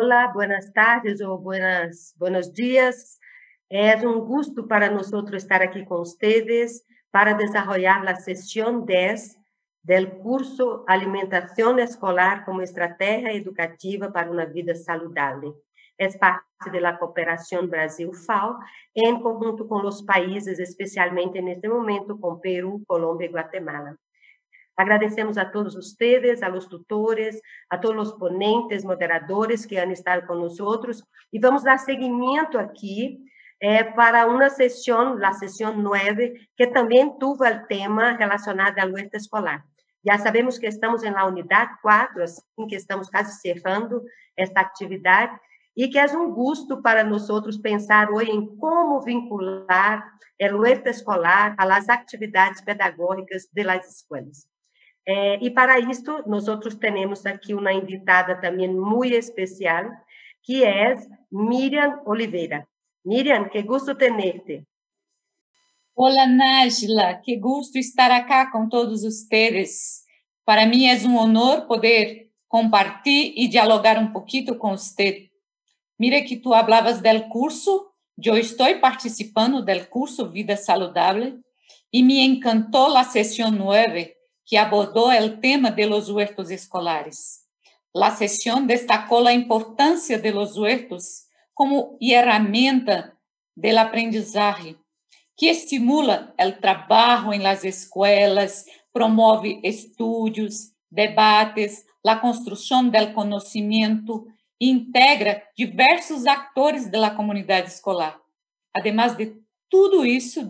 Hola, buenas tardes o buenos días. Es un gusto para nosotros estar aquí con ustedes para desarrollar la sesión 10 del curso Alimentación Escolar como Estrategia Educativa para una Vida Saludable. Es parte de la Cooperación Brasil-FAO, en conjunto con los países, especialmente en este momento con Perú, Colombia y Guatemala. Agradecemos a todos ustedes, a los tutores, a todos los ponentes, moderadores que han estado con nosotros, y vamos dar seguimiento aquí para una sesión, la sesión 9, que también tuvo el tema relacionado al huerto escolar. Ya sabemos que estamos en la unidad 4, así que estamos casi cerrando esta actividad, y que es un gusto para nosotros pensar hoy en cómo vincular el huerto escolar a las actividades pedagógicas de las escuelas. E para isso, nós temos aqui uma invitada também muito especial, que é Miriam Oliveira. Miriam, que gusto tenerte. Hola, Nájila, que gusto estar acá com todos ustedes. Para mim é um honor poder compartilhar e dialogar um pouquinho com você. Mira que tu hablabas del curso, eu estou participando del curso Vida Saludable e me encantou a sessão 9, que abordó el tema de los huertos escolares. La sesión destacó la importancia de los huertos como herramienta del aprendizaje, que estimula el trabajo en las escuelas, promove estudios, debates, la construcción del conocimiento, e integra diversos actores de la comunidad escolar. Además de tudo isso,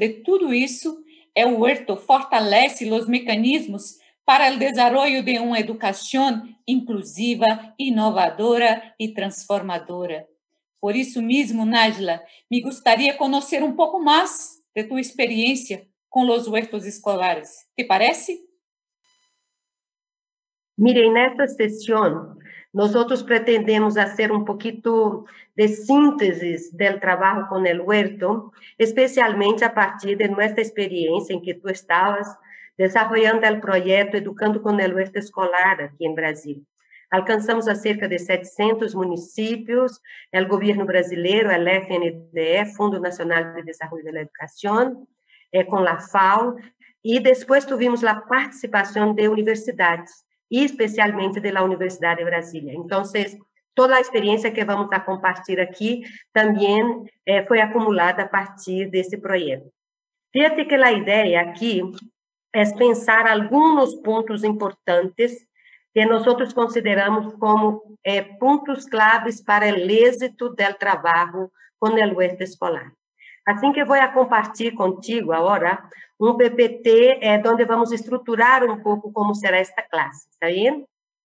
el huerto fortalece os mecanismos para o desenvolvimento de uma educação inclusiva, inovadora e transformadora. Por isso mesmo, Nájila, me gostaria de conhecer um pouco mais de tua experiência com os huertos escolares. Te parece? Miren, nesta sessão, nós pretendemos fazer um pouquinho de síntese do trabalho com o huerto, especialmente a partir de nossa experiência em que tu estavas desenvolvendo o projeto Educando com o Huerto Escolar aqui em Brasil. Alcançamos a cerca de 700 municípios, o governo brasileiro, o FNDE, Fundo Nacional de Desenvolvimento da Educação, com a FAO, e depois tivemos a participação de universidades, e especialmente da Universidade de Brasília. Então, toda a experiência que vamos a compartilhar aqui também foi acumulada a partir desse projeto. Fíjate que a ideia aqui é pensar alguns pontos importantes que nós consideramos como pontos claves para o êxito do trabalho com o huerto escolar. Assim que vou compartilhar contigo agora um PPT onde vamos estruturar um pouco como será esta classe, ¿está bien?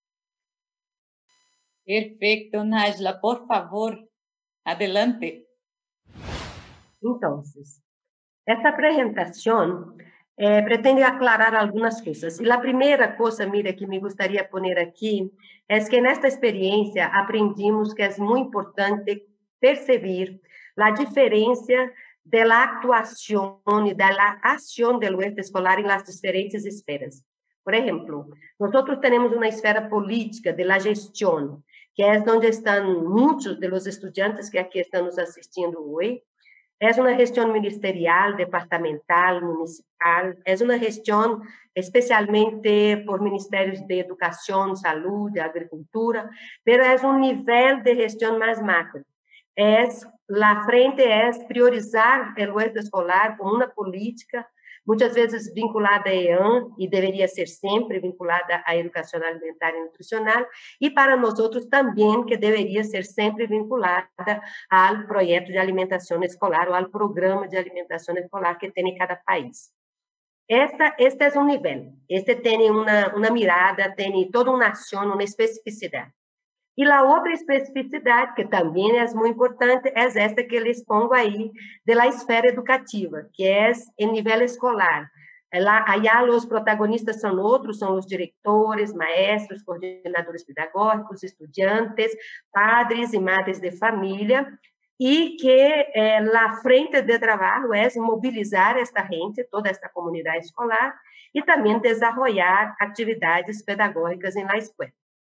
Perfeito, Nájila, por favor, adelante. Então, essa apresentação pretende aclarar algumas coisas. E a primeira coisa, mira, que me gostaria de pôr aqui, é que nesta experiência aprendimos que é muito importante perceber a diferença da atuação e da ação do huerto escolar em las diferentes esferas. Por exemplo, nós temos uma esfera política de la gestão, que é onde estão muitos dos estudantes que aqui estão nos assistindo hoje. É uma gestão ministerial, departamental, municipal, é uma gestão especialmente por ministérios de educação, saúde, agricultura, mas é um nível de gestão mais macro. La frente é priorizar o huerto escolar como uma política, muitas vezes vinculada à EAN, e deveria ser sempre vinculada à educação alimentar e nutricional, e para nós também, que deveria ser sempre vinculada ao projeto de alimentação escolar, ou ao programa de alimentação escolar que tem em cada país. Este é um nível, este tem uma mirada, tem toda uma ação, uma especificidade. E a outra especificidade, que também é muito importante, é esta que eles pongo aí, da esfera educativa, que é em nível escolar. Allá os protagonistas são outros, são os diretores, maestros, coordenadores pedagógicos, estudantes, padres e madres de família, e que a frente de trabalho é mobilizar esta gente, toda esta comunidade escolar, e também desenvolver atividades pedagógicas na escola.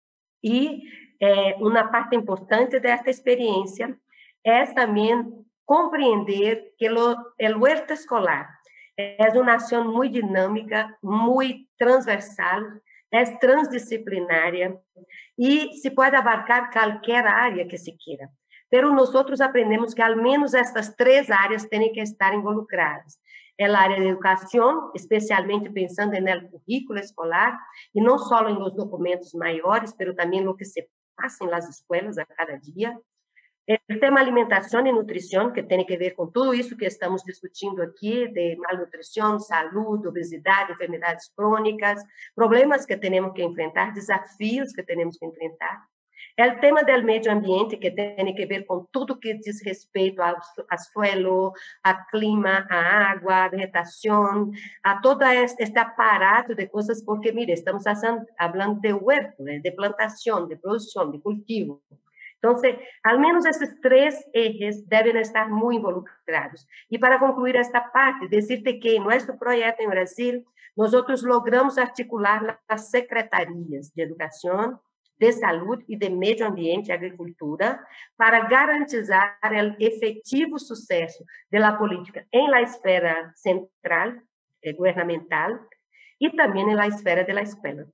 E uma parte importante desta experiência é também compreender que o huerto escolar é uma ação muito dinâmica, muito transversal, é transdisciplinária e se pode abarcar qualquer área que se queira. Pero nós aprendemos que ao menos estas 3 áreas têm que estar involucradas. É a área de educação, especialmente pensando no currículo escolar, e não só em los documentos maiores, mas também no que se passa nas escolas a cada dia. O tema alimentação e nutrição, que tem que ver com tudo isso que estamos discutindo aqui, de malnutrição, saúde, obesidade, enfermidades crônicas, problemas que temos que enfrentar, desafios que temos que enfrentar. O tema do meio ambiente, que tem que ver com tudo que diz respeito ao suelo, ao clima, à água, à vegetação, a todo este aparato de coisas, porque, mire, estamos falando de huerto, de plantação, de produção, de cultivo. Então, ao menos esses 3 ejes devem estar muito involucrados. E para concluir esta parte, dizer-te que em nosso projeto em Brasil, nós logramos articular as secretarias de educação, de saúde e de meio ambiente e agricultura para garantizar o efetivo sucesso da política em la esfera central, governamental, e também em la esfera da escola.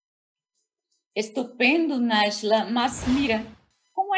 Estupendo, Nájila, mas mira, como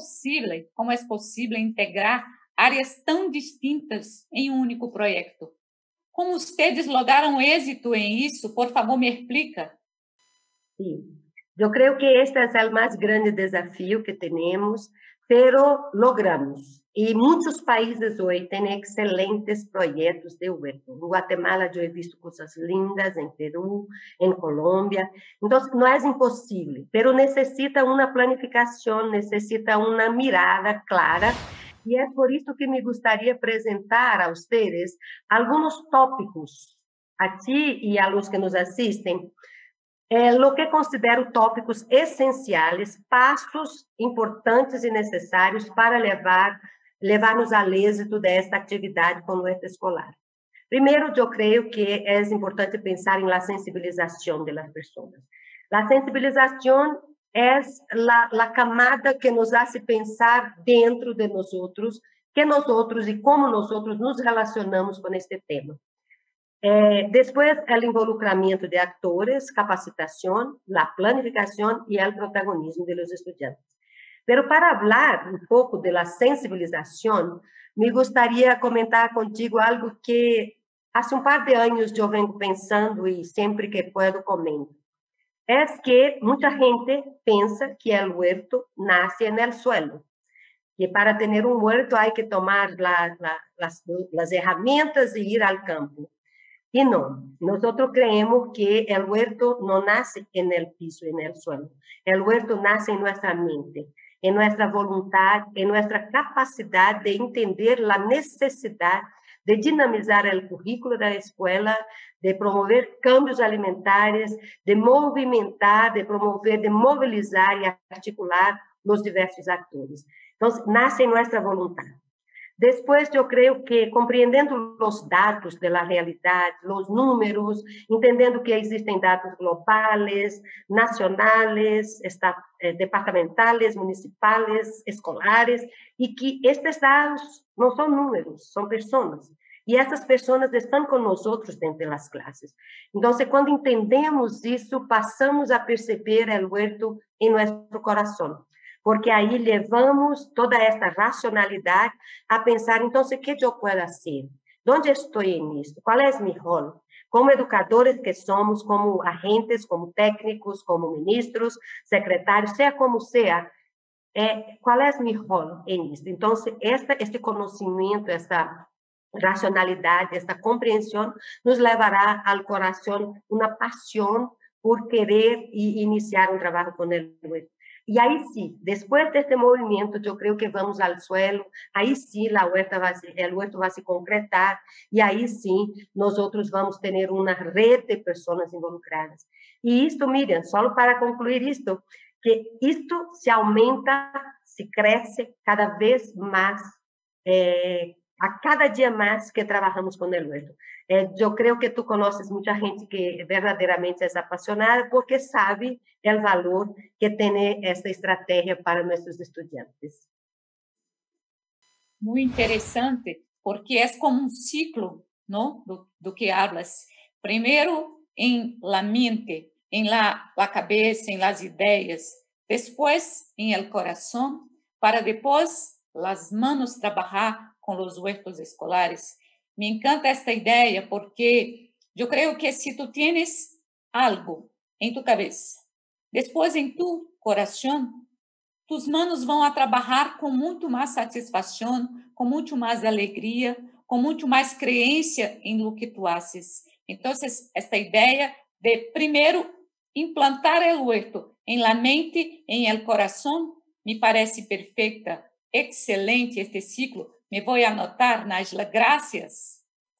é possível integrar áreas tão distintas em um único projeto? Como vocês lograram êxito em isso? Por favor, me explica. Sim. Eu creio que este é o mais grande desafio que temos, pero logramos. E muitos países hoje têm excelentes projetos de huerto. Em Guatemala eu he visto coisas lindas, em Peru, em Colômbia. Então, não é impossível, pero necessita uma planificação, necessita uma mirada clara. E é por isso que me gostaria apresentar a vocês alguns tópicos, a ti e a los que nos assistem, lo que considero tópicos essenciais, passos importantes e necessários para levar-nos ao êxito desta atividade com o huerto escolar. Primeiro, eu creio que é importante pensar em la sensibilização das pessoas. A sensibilização é a camada que nos hace pensar dentro de nós outros e como nós outros nos relacionamos com este tema. Depois, o involucramento de atores, capacitação, a planificação e o protagonismo dos estudantes. Pero para falar um pouco da sensibilização, me gostaria comentar contigo algo que há par de anos eu venho pensando e sempre que posso comento. É que muita gente pensa que o huerto nasce no suelo, que para ter huerto há que tomar as ferramentas e ir ao campo. E não, nós creemos que o huerto não nasce no piso, no suelo. O huerto nasce em nossa mente, em nossa vontade, em nossa capacidade de entender a necessidade de dinamizar o currículo da escola, de promover cambios alimentares, de movimentar, de promover, de mobilizar e articular os diversos atores. Então, nasce em nossa vontade. Depois, eu creio que, compreendendo os dados da realidade, os números, entendendo que existem dados globais, nacionais, departamentales, municipais, escolares, e que estes dados não são números, são pessoas. E essas pessoas estão com nós dentro das classes. Então, quando entendemos isso, passamos a perceber o huerto em nosso coração. Porque aí levamos toda esta racionalidade a pensar, então, o que eu posso fazer? Onde estou nisso? Qual é meu rol? Como educadores que somos, como agentes, como técnicos, como ministros, secretários, seja como seja, qual é meu rol nisso? Então, este conhecimento, esta racionalidade, esta compreensão, nos levará ao coração uma paixão por querer iniciar um trabalho com ele. E aí sim, depois deste movimento, eu creio que vamos ao suelo, aí sim o huerto vai se concretar, e aí sim nós vamos ter uma rede de pessoas involucradas. E isto, Miriam, só para concluir isto, que isto se aumenta, se cresce cada vez mais a cada dia más que trabajamos con el huerto. Yo creo que tú conoces mucha gente que verdaderamente es apasionada porque sabe el valor que tiene esta estrategia para nuestros estudiantes. Muy interesante, porque es como un ciclo, ¿no? Do que hablas. Primero en la mente, en la cabeza, en las ideas, después en el corazón, para después las manos trabajar con los huertos escolares. Me encanta esta idea porque yo creo que si tú tienes algo en tu cabeza, después en tu corazón, tus manos vão a trabalhar com muito mais satisfação, com muito mais alegria, com muito mais crença em lo que tu haces. Então, esta ideia de, primeiro, implantar o huerto em la mente, em el coração, me parece perfeita, excelente este ciclo. Me vou anotar, Nájila, graças.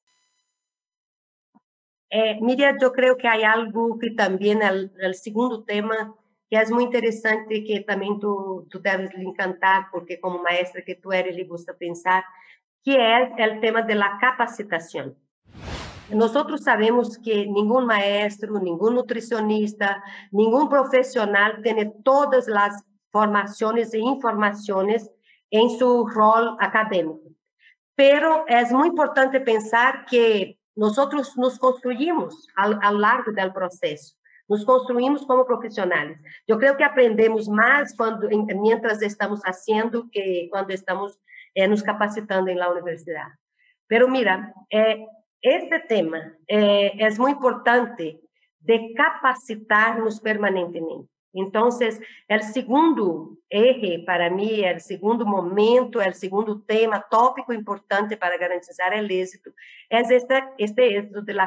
Miriam, yo creo que hay algo que también el segundo tema que es muy interesante, que también tú debes le encantar, porque como maestra que tú eres, le gusta pensar, que es el tema de la capacitación. Nosotros sabemos que ningún maestro, ningún nutricionista, ningún profesional tiene todas las formaciones e informaciones en su rol académico. Pero es muy importante pensar que nosotros nos construimos a lo largo del proceso. Nos construimos como profissionais. Eu creio que aprendemos mais mientras estamos haciendo que quando estamos nos capacitando en la universidad. Pero mira, este tema es muy importante de capacitarnos permanentemente. Entonces, el segundo eje para mí, el segundo momento, el segundo tema, tópico importante para garantizar el éxito, es este éxito de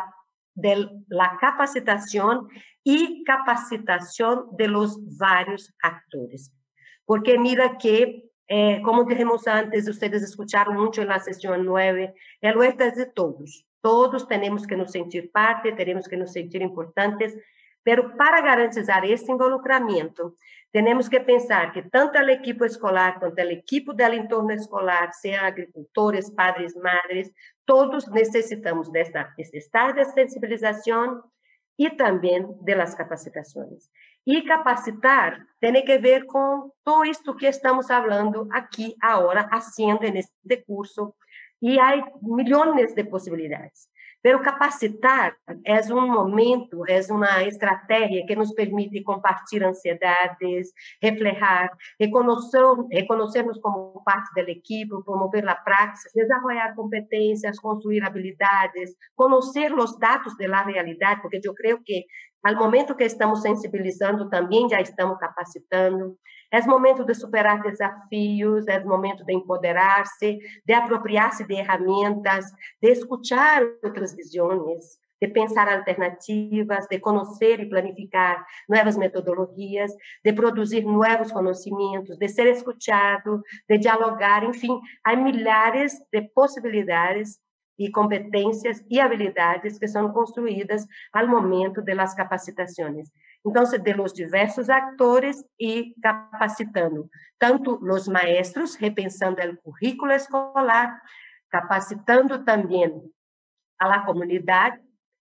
la capacitación y capacitación de los varios actores. Porque mira que, como dijimos antes, ustedes escucharon mucho en la sesión 9, el huerto es de todos. Todos tenemos que nos sentir parte, tenemos que nos sentir importantes, pero para garantizar este involucramiento, tenemos que pensar que tanto el equipo escolar quanto el equipo del entorno escolar, sean agricultores, padres, madres, todos necesitamos de este estado de sensibilización y también de las capacitaciones. Y capacitar tiene que ver con todo esto que estamos hablando aquí, ahora, haciendo en este curso, y hay millones de posibilidades. Pero capacitar é momento, é uma estratégia que nos permite compartilhar ansiedades, reflejar, reconocernos como parte da equipe, promover a prática, desenvolver competências, construir habilidades, conhecer os dados da realidade, porque eu creio que, ao momento que estamos sensibilizando, também já estamos capacitando. É momento de superar desafios, é momento de empoderar-se, de apropriar-se de ferramentas, de escutar outras visões, de pensar alternativas, de conhecer e planificar novas metodologias, de produzir novos conhecimentos, de ser escutado, de dialogar, enfim, há milhares de possibilidades e competências e habilidades que são construídas ao momento das capacitações. Então, de los diversos actores e capacitando tanto os maestros, repensando o currículo escolar, capacitando também a la comunidade,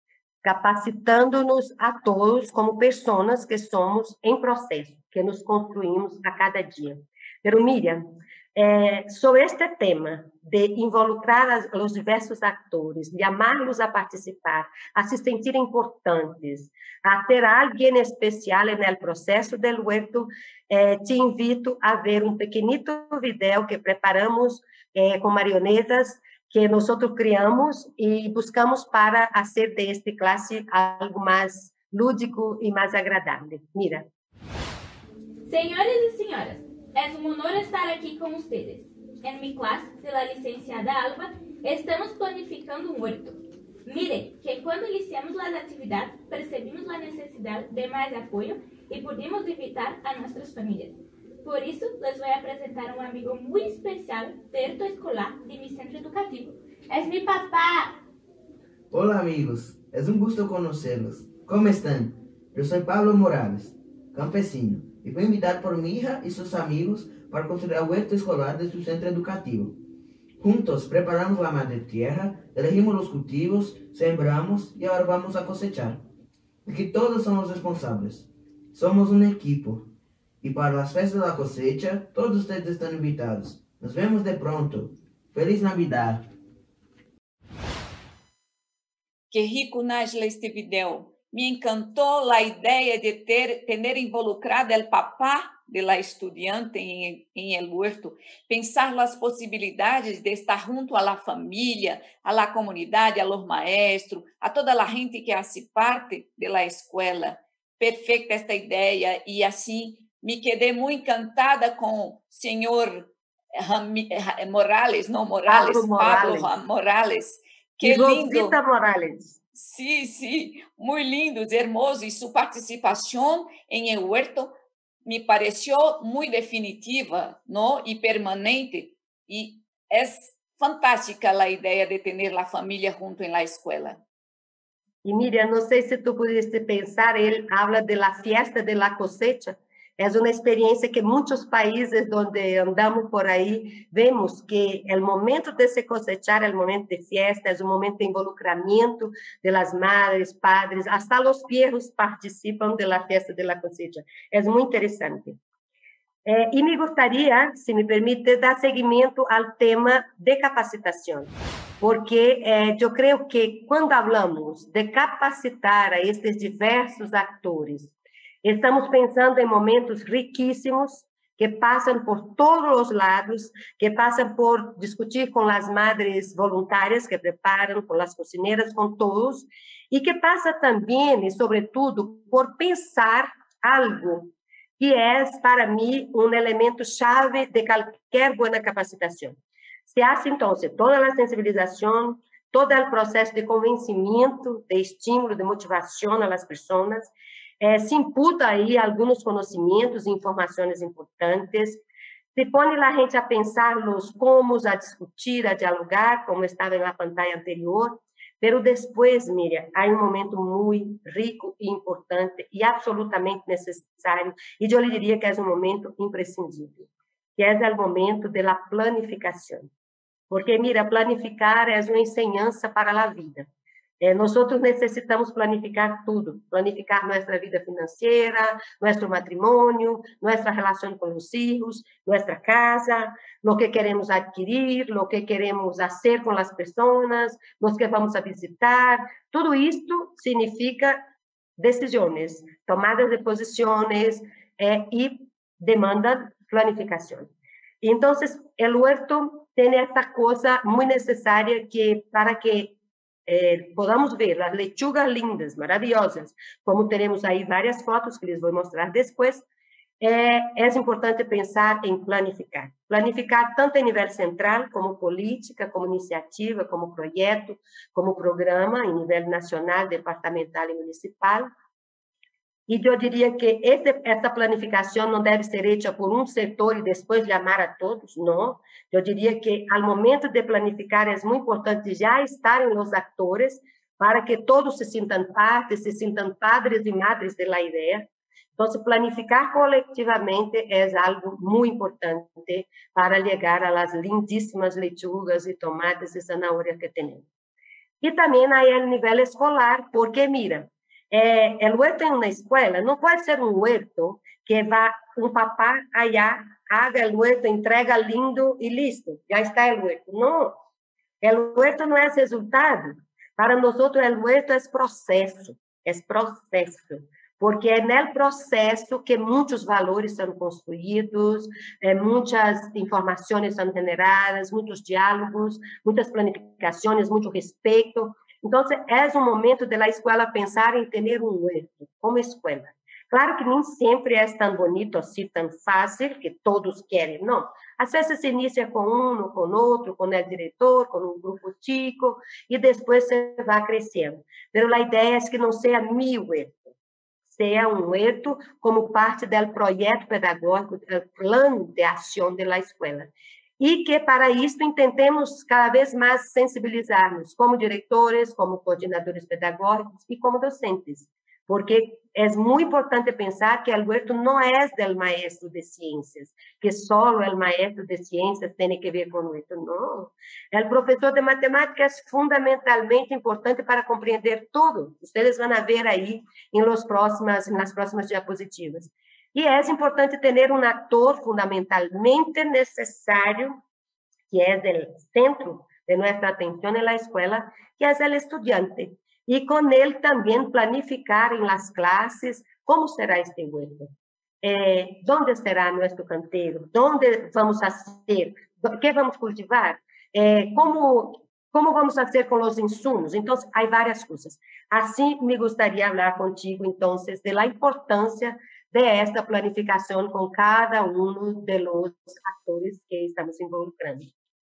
capacitando-nos a todos como pessoas que somos em processo, que nos construímos a cada dia. Pero, Miriam, sobre este tema de involucrar os diversos atores, chamá-los a participar, a se sentir importantes, a ter alguém especial no processo do huerto, te invito a ver um pequenito vídeo que preparamos com marionetas que nós criamos e buscamos para fazer deste classe algo mais lúdico e mais agradável. Mira. Senhores e senhoras, es un honor estar aquí con ustedes. En mi clase de la licenciada Alba, estamos planificando un huerto. Mire que cuando iniciamos las actividades, percibimos la necesidad de más apoyo y pudimos invitar a nuestras familias. Por eso, les voy a presentar a un amigo muy especial del escolar de mi centro educativo. Es mi papá. Hola amigos, es un gusto conocerlos. ¿Cómo están? Yo soy Pablo Morales, campesino, y fui invitado por mi hija y sus amigos para construir el huerto escolar de su centro educativo. Juntos preparamos la madre tierra, elegimos los cultivos, sembramos y ahora vamos a cosechar. Aquí todos somos responsables. Somos un equipo. Y para las fiestas de la cosecha, todos ustedes están invitados. Nos vemos de pronto. ¡Feliz Navidad! Que rico, Nájila, este video. Me encantó la idea de tener involucrado el papá de la estudiante en el huerto, pensar las posibilidades de estar junto a la familia, a la comunidad, a los maestros, a toda la gente que hace parte de la escuela. Perfecta esta idea y así me quedé muy encantada con el señor Morales, no Morales, Pablo Morales. Qué lindo. Rosita Morales. Sí, sí, muy lindos, hermosos, y su participación en el huerto me pareció muy definitiva, ¿no? Y permanente, y es fantástica la idea de tener la familia junto en la escuela. Y Miriam, no sé si tú pudiste pensar, él habla de la fiesta de la cosecha. Es una experiencia que muchos países donde andamos por ahí vemos que el momento de se cosechar, el momento de fiesta, es un momento de involucramiento de las madres, padres, hasta los viejos participan de la fiesta de la cosecha. Es muy interesante. Y me gustaría, si me permite, dar seguimiento al tema de capacitación, porque yo creo que cuando hablamos de capacitar a estes diversos actores, estamos pensando em momentos riquíssimos que passam por todos os lados, que passam por discutir com as madres voluntárias que preparam, com as cozinheiras, com todos, e que passa também, e sobretudo, por pensar algo que é, para mim, um elemento chave de qualquer boa capacitação. Se hace, então, toda a sensibilização, todo o processo de convencimento, de estímulo, de motivação às pessoas, se imputa aí alguns conhecimentos e informações importantes, se põe a gente a pensar nos como, a discutir, a dialogar, como estava na pantalla anterior, pero depois, Miriam, há um momento muito rico e importante e absolutamente necessário, e eu lhe diria que é um momento imprescindível, que é o momento da planificação. Porque, mira, planificar é uma enseñança para a vida. Nós necessitamos planificar tudo, planificar nossa vida financeira, nosso matrimônio, nossa relação com os filhos, nossa casa, o que queremos adquirir, o que queremos fazer com as pessoas, os que vamos a visitar. Tudo isto significa decisões, tomadas de posições e demanda planificação. Então, o huerto tem essa coisa muito necessária que para que podamos ver as lechugas lindas, maravilhosas, como teremos aí várias fotos que les vou mostrar depois, é importante pensar em planificar. Planificar tanto em nível central, como política, como iniciativa, como projeto, como programa, em nível nacional, departamental e municipal. E eu diria que essa planificação não deve ser feita por um setor e depois chamar a todos, não. Eu diria que, ao momento de planificar, é muito importante já estarem os atores para que todos se sintam parte, se sintam padres e madres da ideia. Então, planificar coletivamente é algo muito importante para chegar às lindíssimas lechugas e tomates e zanahorias que temos. E também aí a nível escolar, porque, mira, el huerto en una escuela no puede ser un huerto que va un papá allá, haga el huerto, entrega lindo y listo, ya está el huerto. No, el huerto no es resultado. Para nosotros el huerto es proceso, porque é no processo que muitos valores são construídos, muitas informações são generadas, muitos diálogos, muitas planificações, muito respeito. Então, é um momento da escola pensar em ter huerto como escola. Claro que nem sempre é tão bonito assim, tão fácil, que todos querem, não. Às vezes se inicia com um, com outro, com o diretor, com um grupo chico, e depois se vai crescendo. Mas a ideia é que não seja meu huerto, seja um huerto como parte do projeto pedagógico, do plano de ação da escola. E que, para isso, intentemos cada vez mais sensibilizar-nos como diretores, como coordenadores pedagógicos e como docentes, porque é muito importante pensar que o huerto não é do maestro de ciências, que só o maestro de ciências tem que ver com o huerto, não. O professor de matemática é fundamentalmente importante para compreender tudo. Vocês vão ver aí nas próximas diapositivas. E é importante ter um ator fundamentalmente necessário, que é o centro de nossa atenção na escola, que é o estudante. E com ele também planificar em las clases como será este huerto. Onde será nosso canteiro? Onde vamos fazer? O que vamos cultivar? Como vamos fazer com os insumos? Então, há várias coisas. Assim, me gostaria de falar contigo, então, da importância de esta planificação com cada um dos atores que estamos involucrando.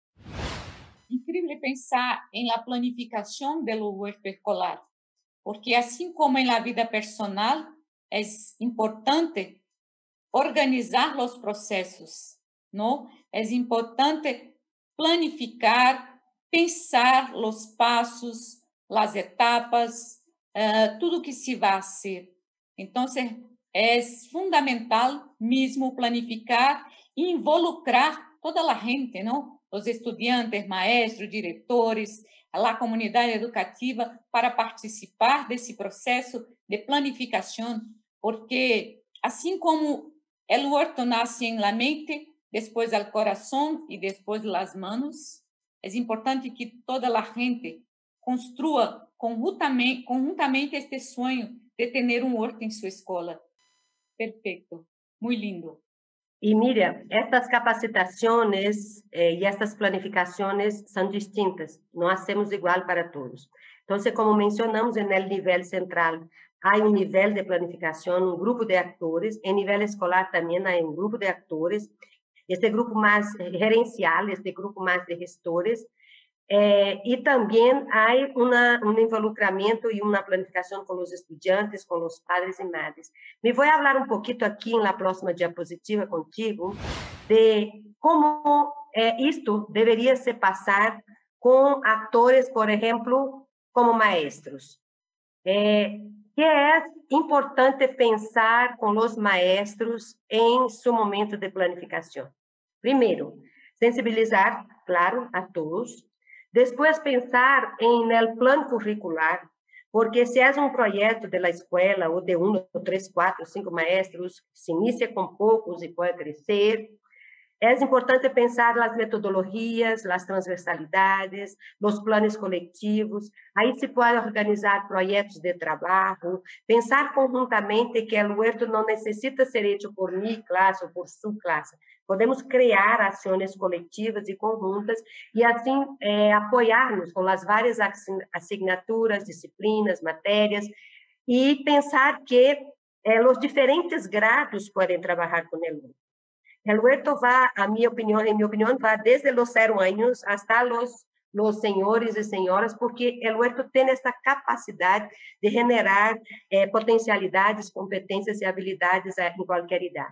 Incrível pensar em la planificação do huerto escolar, porque assim como em la vida personal, é importante organizar os processos, não? É importante planificar, pensar os passos, as etapas, tudo que se vai fazer. Então, é fundamental mesmo planificar e involucrar toda a gente, não? Os estudantes, maestros, diretores, a comunidade educativa para participar desse processo de planificação, porque assim como o huerto nasce em la mente, depois al coração e depois las manos, é importante que toda a gente construa conjuntamente este sonho de ter um huerto em sua escola. Perfeito, muito lindo. E Miriam, estas capacitações e estas planificações são distintas, não hacemos igual para todos. Então, como mencionamos no nível central, há um nível de planificação, um grupo de atores, em nível escolar também há um grupo de atores, este grupo mais gerencial, este grupo mais de gestores, e também há um involucramento e uma planificação com os estudantes, com os padres e madres. Me vou falar um pouquinho aqui na próxima diapositiva contigo de como isto deveria se passar com atores, por exemplo, como maestros. Que é importante pensar com os maestros em seu momento de planificação. Primeiro, sensibilizar, claro, a todos. Depois, pensar no plano curricular, porque se é um projeto da escola, ou de 1, 3, 4, 5 maestros, se inicia com poucos e pode crescer, é importante pensar nas metodologias, as transversalidades, nos planos coletivos. Aí se pode organizar projetos de trabalho, pensar conjuntamente que o huerto não necessita ser feito por minha classe ou por sua classe. Podemos criar ações coletivas e conjuntas e, assim, apoiar-nos com as várias assinaturas, disciplinas, matérias, e pensar que os diferentes grados podem trabalhar com o huerto. O huerto vai, em minha opinião, vai desde os 0 anos até os senhores e senhoras, porque o huerto tem essa capacidade de generar potencialidades, competências e habilidades em qualquer idade.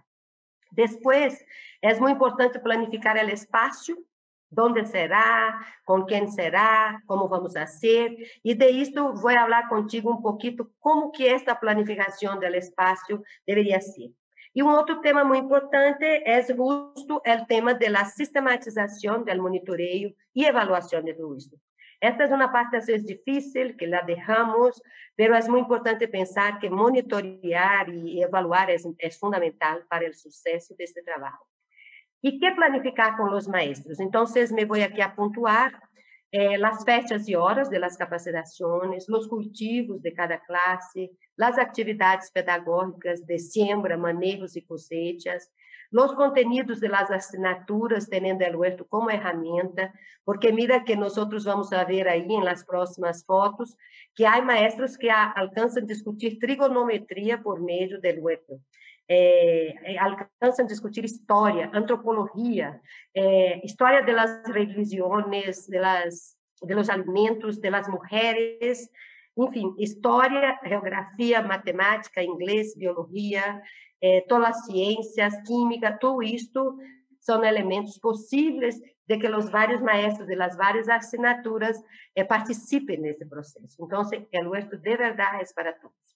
Depois, é muito importante planificar o espaço, onde será, com quem será, como vamos fazer, e de isto vou falar contigo um pouquinho como que esta planificação do espaço deveria ser. E um outro tema muito importante é justo o tema da sistematização do monitoreio e avaliação de tudo isso. Esta é uma parte, às vezes, difícil, que la deixamos, mas é muito importante pensar que monitorear e evaluar é fundamental para o sucesso deste trabalho. E que planificar com os maestros? Então, me vou aqui a pontuar as fechas e horas das capacitações, os cultivos de cada classe, as atividades pedagógicas de siembra, manejos e cosechas, os contenidos das assinaturas, tendo o huerto como ferramenta, porque mira que nós vamos ver aí nas próximas fotos que há maestros que alcançam a discutir trigonometria por meio do huerto. Alcançam a discutir história, antropologia, história das religiões, de los alimentos, de las mulheres, enfim, história, geografia, matemática, inglês, biologia, todas as ciências, química, tudo isto são elementos possíveis de que os vários maestros de las várias assinaturas participem nesse processo. Então, o huerto de verdade é para todos.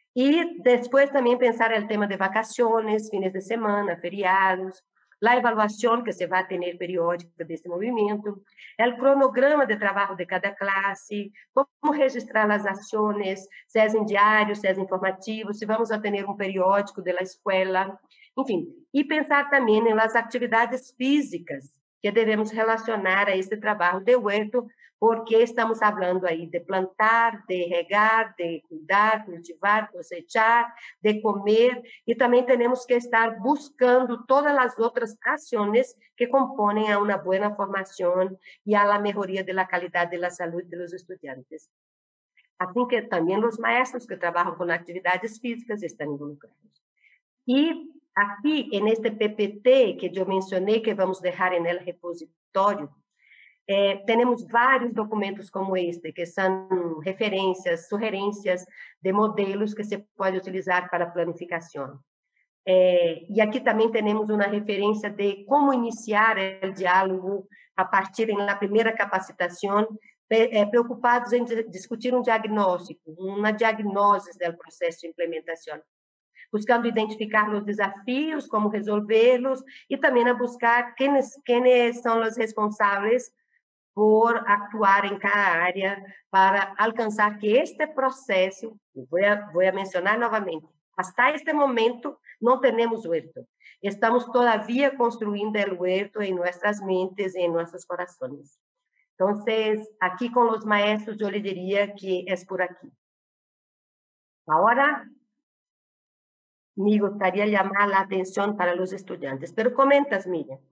Y después también pensar el tema de vacaciones, fines de semana, feriados, la evaluación que se va a tener periódica de este movimiento, el cronograma de trabajo de cada clase, cómo registrar las acciones, si es en diario, si es informativo, si vamos a tener un periódico de la escuela, en fin. Y pensar también en las actividades físicas que debemos relacionar a este trabajo de huerto, porque estamos hablando aí de plantar, de regar, de cuidar, cultivar, cosechar, de comer, e também temos que estar buscando todas as outras ações que compõem a uma boa formação e a la melhoria da qualidade da saúde dos estudantes. Assim que também os maestros que trabalham com atividades físicas estão involucrados. E aqui, neste PPT que eu mencionei, que vamos deixar no repositório, temos vários documentos como este, que são referências, sugerências de modelos que se pode utilizar para planificação. E aqui também temos uma referência de como iniciar o diálogo a partir da primeira capacitação, preocupados em discutir um diagnóstico, uma diagnose do processo de implementação, buscando identificar os desafios, como resolvê-los, e também a buscar quem são os responsáveis por actuar em cada área para alcançar que este processo, vou mencionar novamente, hasta este momento não temos huerto. Estamos todavía construindo o huerto em nossas mentes e em nossos corações. Então, aqui com os maestros, eu lhe diria que é por aqui. Agora, me gostaria de chamar a atenção para os estudantes. Pero comentas, Miriam.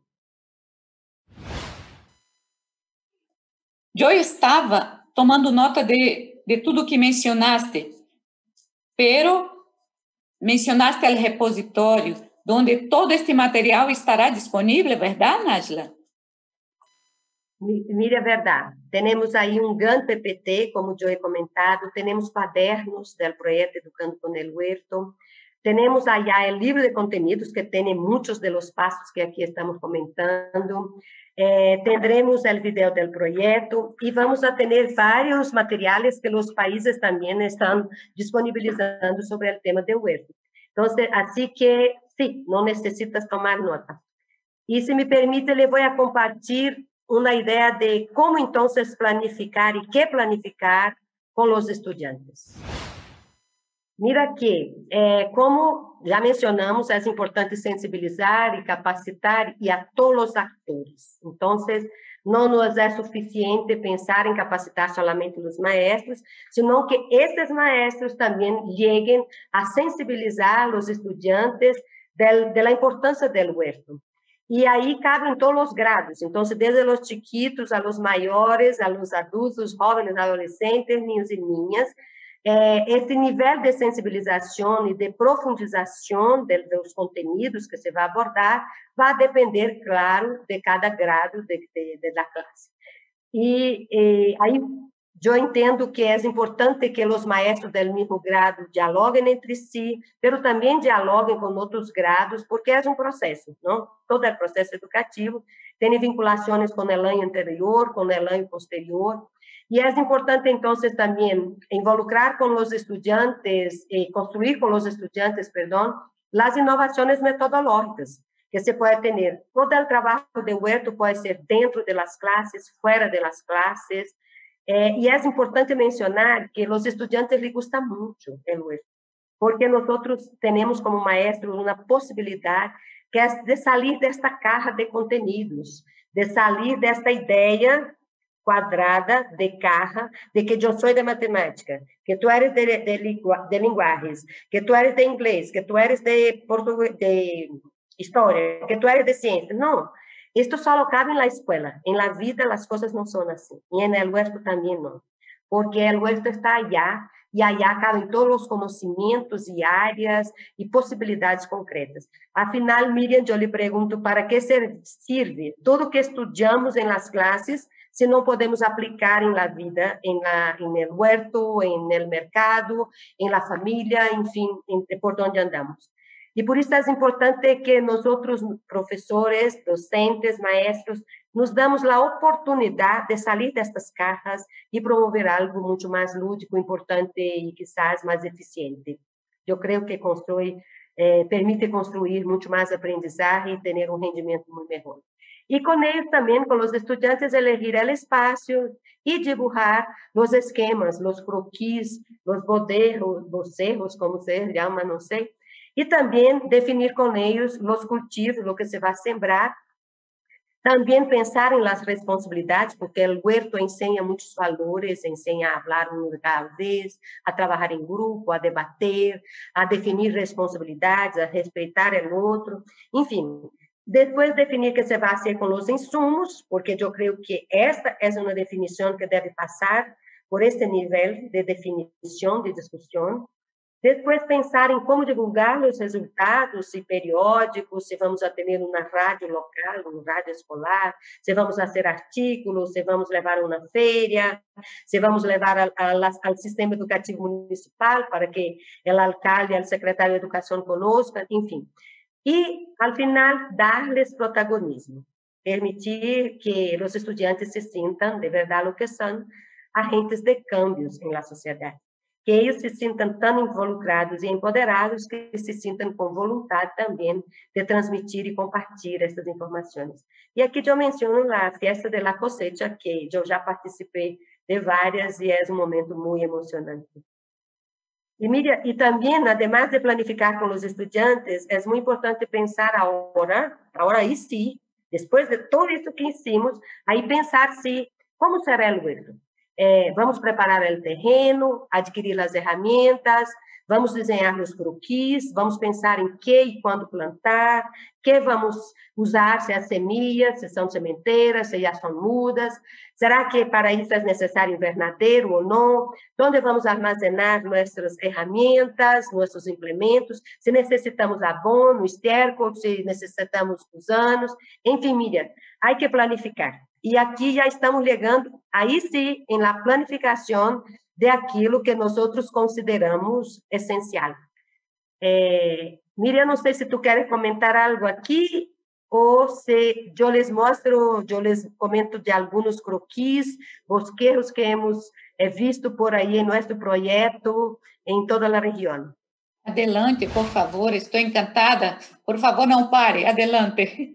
Eu estava tomando nota de tudo que mencionaste, pero mencionaste o repositório, onde todo este material estará disponível, verdade, Nájila? Mira, é verdade. Temos aí um grande PPT, como eu he comentado, temos cadernos do projeto Educando com el Huerto, temos allá o livro de conteúdos que tem muitos de los passos que aqui estamos comentando, tendremos o vídeo do projeto e vamos a ter vários materiais que os países também estão disponibilizando sobre o tema do huerto. Então, assim que, sim, não necessitas tomar nota. E, se me permite, eu vou compartilhar uma ideia de como, então, planificar e que planificar com os estudantes. Mira que, como já mencionamos, é importante sensibilizar e capacitar e a todos os atores. Então, não nos é suficiente pensar em capacitar somente os maestros, senão que esses maestros também cheguem a sensibilizar os estudantes da importância do huerto. E aí cabem todos os grados, então, desde os chiquitos a los maiores, a los adultos, jovens, adolescentes, niños e niñas, esse nível de sensibilização e de profundização dos conteúdos que se vai abordar vai depender, claro, de cada grado da classe. E aí eu entendo que é importante que os maestros do mesmo grado dialoguem entre si, mas também dialoguem com outros grados, porque é um processo, não? Todo o processo educativo tem vinculações com o ano anterior, com o ano posterior. E é importante, então, também involucrar com os estudantes, construir com os estudantes, as inovações metodológicas que se pode ter. Todo o trabalho de huerto pode ser dentro das classes, fora das classes. E é importante mencionar que os estudantes lhes gusta muito o huerto, porque nós temos como maestros uma possibilidade que é de sair desta caja de conteúdos, de sair desta ideia quadrada de caja, de que eu sou de matemática, que tu eres de linguagens, que tu eres de inglês, que tu eres de português, de história, que tu eres de ciência. Não, isto só cabe na escola. Em la vida as coisas não são assim. E no huerto também não. Porque o huerto está allá, e allá cabem todos os conhecimentos e áreas e possibilidades concretas. Afinal, Miriam, eu lhe pergunto, para que serve tudo que estudamos em las classes se não podemos aplicar em la vida, em el huerto, em el mercado, em la família, enfim, por onde andamos. E por isso é importante que nós, professores, docentes, maestros, nos damos a oportunidade de sair destas cajas e promover algo muito mais lúdico, importante e quizás mais eficiente. eu creio que permite construir muito mais aprendizagem e ter um rendimento muito melhor. E com eles também, com os estudantes, elegir o espaço e dibujar os esquemas, os croquis, os bocerros, como se chama, não sei, e também definir com eles os cultivos, o que se vai sembrar. Também pensar em las responsabilidades, porque o huerto ensina muitos valores, ensina a falar um de cada vez, a trabalhar em grupo, a debater, a definir responsabilidades, a respeitar o outro, enfim. Depois definir o que se vai fazer com os insumos, porque eu creio que esta é uma definição que deve passar por este nível de definição, de discussão. Depois, pensar em como divulgar os resultados, se periódicos, se vamos a ter uma rádio local, uma rádio escolar, se vamos fazer artigos, se vamos levar a uma feira, se vamos levar ao sistema educativo municipal para que o alcalde e o secretário de educação conoscam, enfim. E, ao final, dar-lhes protagonismo, permitir que os estudantes se sintam, de verdade, o que são, agentes de cambios na sociedade. Que eles se sintam tão involucrados e empoderados que se sintam com vontade também de transmitir e compartilhar essas informações. E aqui eu menciono a Fiesta de la Cosecha, que eu já participei de várias e é um momento muito emocionante. E, Miriam, e também, además de planificar com os estudantes, é muito importante pensar agora aí sim, depois de tudo isso que hicimos, aí pensar como será o huerto. Vamos preparar o terreno, adquirir as ferramentas, vamos desenhar os croquis, vamos pensar em que e quando plantar, que vamos usar, se as semillas, se são sementeiras, se já são mudas, será que para isso é necessário invernadeiro ou não, onde vamos armazenar nossas ferramentas, nossos implementos, se necessitamos abono, esterco, se necessitamos gusanos, enfim, Miriam, há que planificar. E aqui já estamos chegando, aí sim, na planificação de aquilo que nós consideramos essencial. Miriam, não sei se tu queres comentar algo aqui, ou se eu les comento de alguns croquis, bosquejos que hemos visto por aí em nosso projeto, em toda a região. Adelante, por favor, estou encantada. Por favor, não pare, adelante.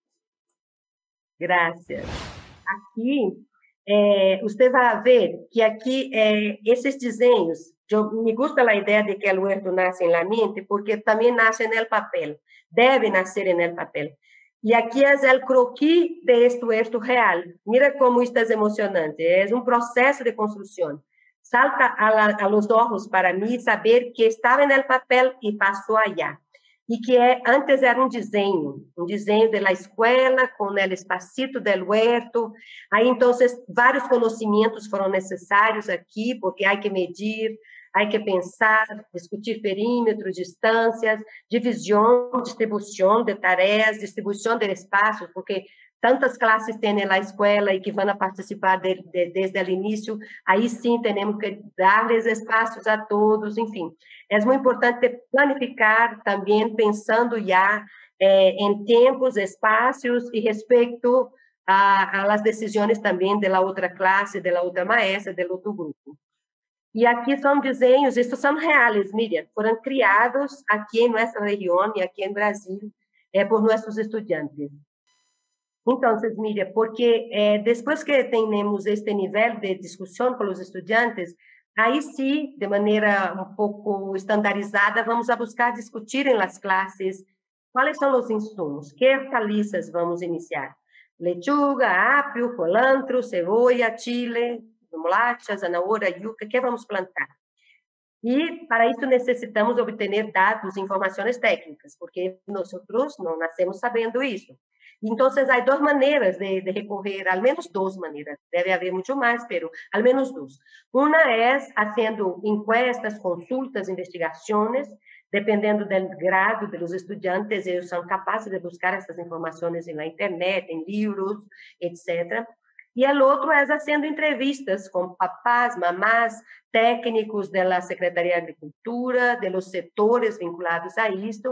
Graças. Aqui, você vai ver que aqui, esses desenhos, me gusta a ideia de que o huerto nasce na mente, porque também nasce no papel, deve nascer no papel. E aqui é o croquis de este huerto real. Mira como isto é emocionante, é um processo de construção. Salta a los ojos para mim saber que estava no papel e passou allá. E que antes era um desenho da escola com o espacito do huerto. Aí, então, vários conhecimentos foram necessários aqui, porque há que medir, há que pensar, discutir perímetros, distâncias, divisão, distribuição de tarefas, distribuição de espaços, porque tantas classes tem na escola e que vão participar desde o início, aí sim temos que dar-lhes espaços a todos, enfim. É muito importante planificar também, pensando já em tempos, espaços e respeito às decisões também da outra classe, da outra maestra, do outro grupo. E aqui são desenhos, estes são reais, Miriam, foram criados aqui em nossa região e aqui em Brasil por nossos estudantes. Então, Miriam, porque depois que temos este nível de discussão com os estudantes, aí sim, de maneira um pouco estandarizada, vamos a buscar discutir em las classes quais são os insumos, que hortaliças vamos iniciar. Lechuga, apio, colantro, cebola, chile, remolacha, zanahoria, yuca, que vamos plantar. E para isso necessitamos obter dados, informações técnicas, porque nós não nascemos sabendo isso. Então, há duas maneiras de recorrer, ao menos duas maneiras, deve haver muito mais, mas ao menos duas. Uma é fazendo encuestas, consultas, investigações, dependendo do grado dos estudantes, eles são capazes de buscar essas informações na internet, em livros, etc. E o outro é fazendo entrevistas com papás, mamás, técnicos da Secretaria de Agricultura, de los setores vinculados a isto,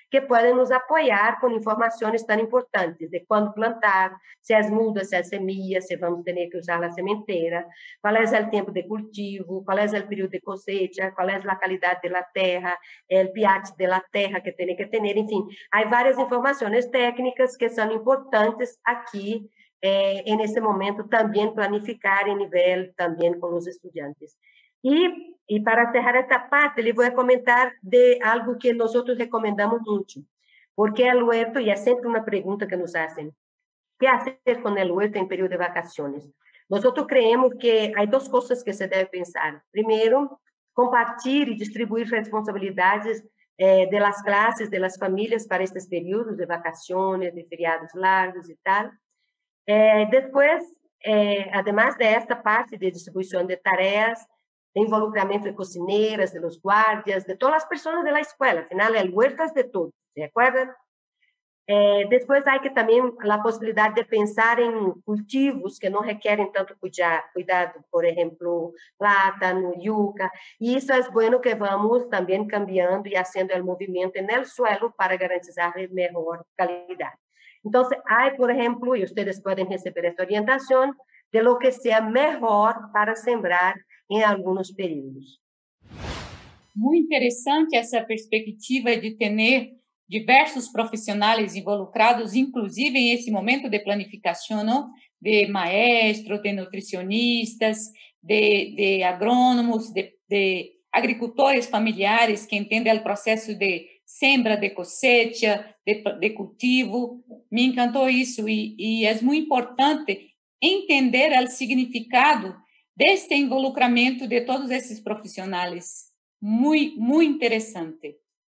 que podem nos apoiar com informações tão importantes de quando plantar, se as mudas, se as semillas, se vamos ter que usar a sementeira, qual é o tempo de cultivo, qual é o período de cosecha, qual é a qualidade da terra, o pH da terra que tem que ter, enfim, há várias informações técnicas que são importantes aqui nesse momento também planificar em nível também com os estudantes. E para encerrar esta parte, lhe vou comentar de algo que nós recomendamos muito, porque o huerto, e é sempre uma pergunta que nos fazem, ¿qué hacer con el huerto en periodo de vacaciones? Nosotros creemos que hay dos cosas que se debe pensar. Primero, compartir y distribuir responsabilidades de las clases, de las familias para estos periodos de vacaciones, de feriados largos y tal. Después, además de esta parte de distribución de tareas, de involucramento de cocineras, de los guardias, de todas las personas de la escuela. Al final, el huerto es de todos, ¿se acuerdan? Depois, há que também a possibilidade de pensar em cultivos que não requerem tanto cuidado, por exemplo, plátano, yuca, e isso é bueno que vamos também cambiando e fazendo o movimento no suelo para garantizar melhor qualidade. Então, há, por exemplo, e vocês podem receber essa orientação de lo que seja melhor para sembrar em alguns períodos. Muito interessante essa perspectiva de ter diversos profissionais involucrados, inclusive em esse momento de planificação, não? De maestros, de nutricionistas, de agrônomos, de agricultores familiares que entendem o processo de sembra, de cosecha, de cultivo. Me encantou isso e é muito importante entender o significado deste involucramento de todos esses profissionais. Muito interessante.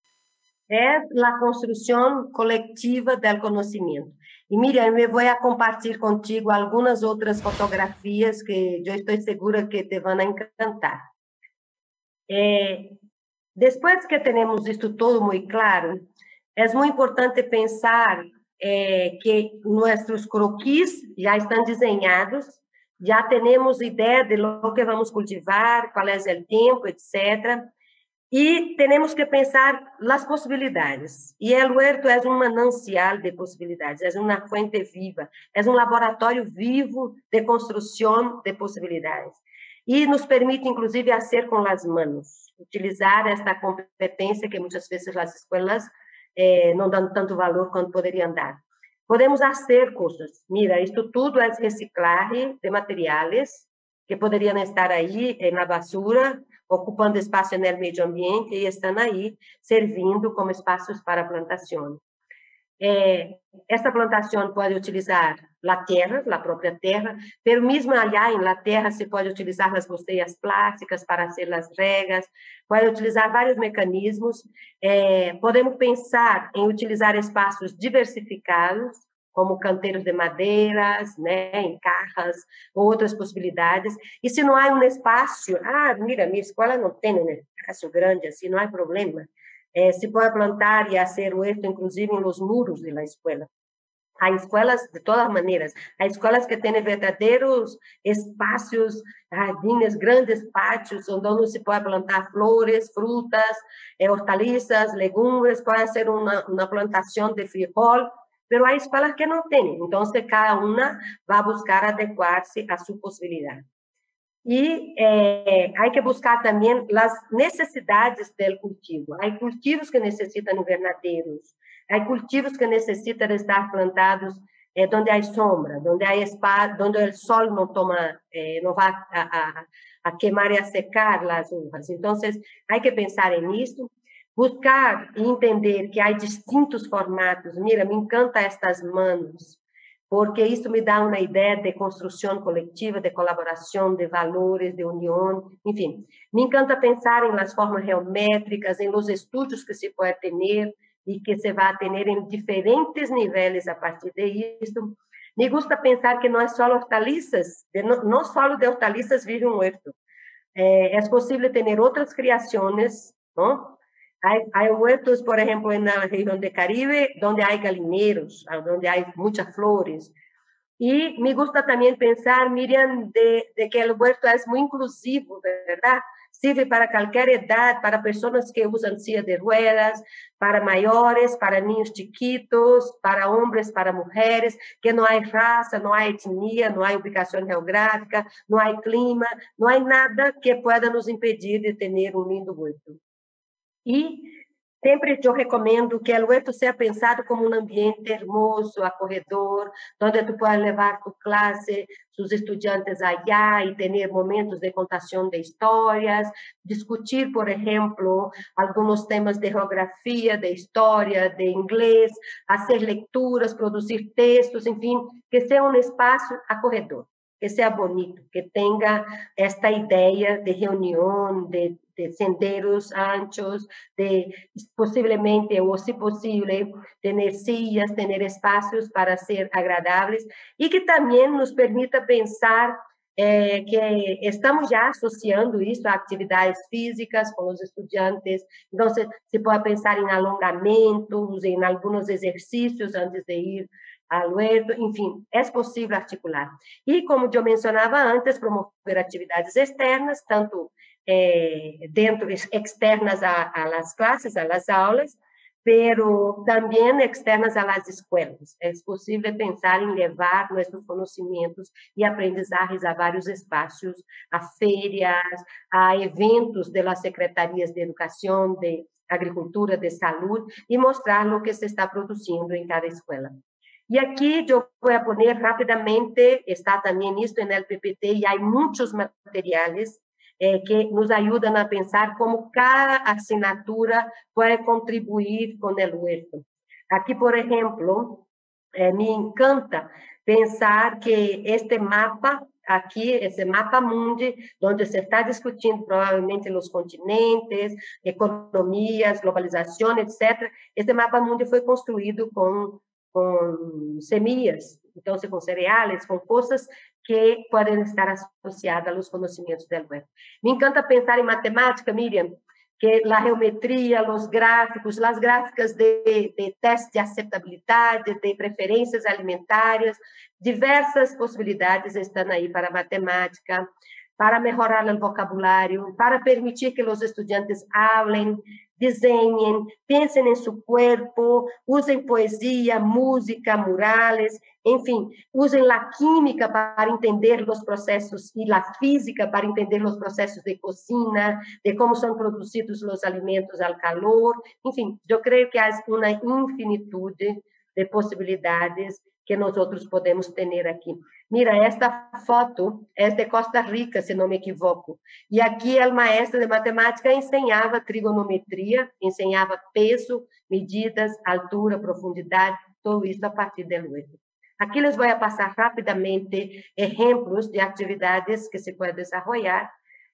É a construção coletiva do conhecimento. E Miriam, eu vou compartilhar contigo algumas outras fotografias que eu estou segura que te vão encantar. Depois que temos isto todo muito claro, é muito importante pensar que nossos croquis já estão desenhados, já temos ideia de lo que vamos cultivar, qual é o tempo, etc. E temos que pensar as possibilidades. E o huerto é um manancial de possibilidades, é uma fonte viva, é um laboratório vivo de construção de possibilidades. E nos permite, inclusive, fazer com as mãos, utilizar esta competência que muitas vezes as escolas não dão tanto valor quanto poderiam dar. Podemos fazer coisas. Mira, isto tudo é reciclagem de materiais que poderiam estar aí na basura, ocupando espaço no meio ambiente e estão aí servindo como espaços para plantação. Esta plantação pode utilizar a terra, a própria terra, mas mesmo allá na terra se pode utilizar as boteiras plásticas para fazer as regas, pode utilizar vários mecanismos. Podemos pensar em utilizar espaços diversificados, como canteiros de madeiras, né, em carras, ou outras possibilidades. E se não há um espaço, mira, minha escola não tem um espaço grande, assim, não há problema. Se pode plantar e fazer huerto, inclusive, nos muros da escola. Há escolas, de todas maneiras, há escolas que têm verdadeiros espaços, jardins, grandes pátios, onde se pode plantar flores, frutas, hortaliças, legumes, pode ser uma plantação de frijol, mas há escolas que não têm, então cada uma vai buscar adequar-se à sua possibilidade. E há que buscar também as necessidades do cultivo. Há cultivos que necessitam invernadeiros, há cultivos que necessitam estar plantados onde há sombra, onde há espaço, onde o sol não toma, não vai a queimar e a secar as uvas. Então, há que pensar nisso. Buscar e entender que há distintos formatos. Mira, me encanta estas mãos, porque isso me dá uma ideia de construção coletiva, de colaboração, de valores, de união, enfim. Me encanta pensar em las formas geométricas, em los estudos que se pode ter e que se vai ter em diferentes níveis a partir de isso. Me gusta pensar que não é só hortaliças, não só de hortaliças vive um huerto. É possível ter outras criações, não? Há huertos, por exemplo, na região do Caribe, onde há galinheiros, onde há muitas flores. E me gusta também pensar, Miriam, de que o huerto é muito inclusivo, verdade? sirve para qualquer idade, para pessoas que usam silla de ruedas, para maiores, para niños chiquitos, para homens, para mulheres, que não há raça, não há etnia, não há ubicação geográfica, não há clima, não há nada que pueda nos impedir de ter um lindo huerto. E sempre eu recomendo que o huerto seja pensado como um ambiente hermoso, acolhedor, onde tu puedas levar tu classe, seus estudantes allá e ter momentos de contação de histórias, discutir, por exemplo, alguns temas de geografia, de história, de inglês, fazer leituras, produzir textos, enfim, que seja um espaço acolhedor, que seja bonito, que tenha esta ideia de reunião, de senderos anchos, de possivelmente, ou se possível, ter sillas, ter espaços para ser agradáveis e que também nos permita pensar que estamos já associando isso a atividades físicas com os estudantes, então se pode pensar em alongamentos, em alguns exercícios antes de ir ao huerto, enfim, é possível articular. E, como eu mencionava antes, promover atividades externas, tanto dentro, externas a las clases, a las aulas, pero também externas a las escolas. É possível pensar em levar nossos conhecimentos e aprendizagens a vários espaços, a feiras, a eventos das secretarias de educação, de agricultura, de saúde, e mostrar o que se está produzindo em cada escola. E aqui eu vou pôr rapidamente, está também isto no PPT, e há muitos materiais que nos ajudam a pensar como cada assinatura pode contribuir com o huerto. Aqui, por exemplo, me encanta pensar que este mapa aqui, esse mapa mundi, onde se está discutindo provavelmente os continentes, economias, globalização, etc. Este mapa mundi foi construído com semillas, então, com cereais, com coisas que podem estar associadas aos conhecimentos do huerto. Me encanta pensar em matemática, Miriam, que a geometria, os gráficos, as gráficas de teste de aceitabilidade, de preferências alimentares, diversas possibilidades estão aí para a matemática, para melhorar o vocabulário, para permitir que os estudantes falem, desenhem, pensem em seu corpo, usem poesia, música, murales, enfim, usem a química para entender os processos e a física para entender os processos de cozinha, de como são produzidos os alimentos ao calor, enfim, eu creio que há uma infinitude de possibilidades que nós outros podemos ter aqui. Mira, esta foto é de Costa Rica, se não me equivoco. E aqui o maestro de matemática ensinava trigonometria, ensinava peso, medidas, altura, profundidade, tudo isso a partir do huerto. Aqui les vou passar rapidamente exemplos de atividades que se podem desenvolver.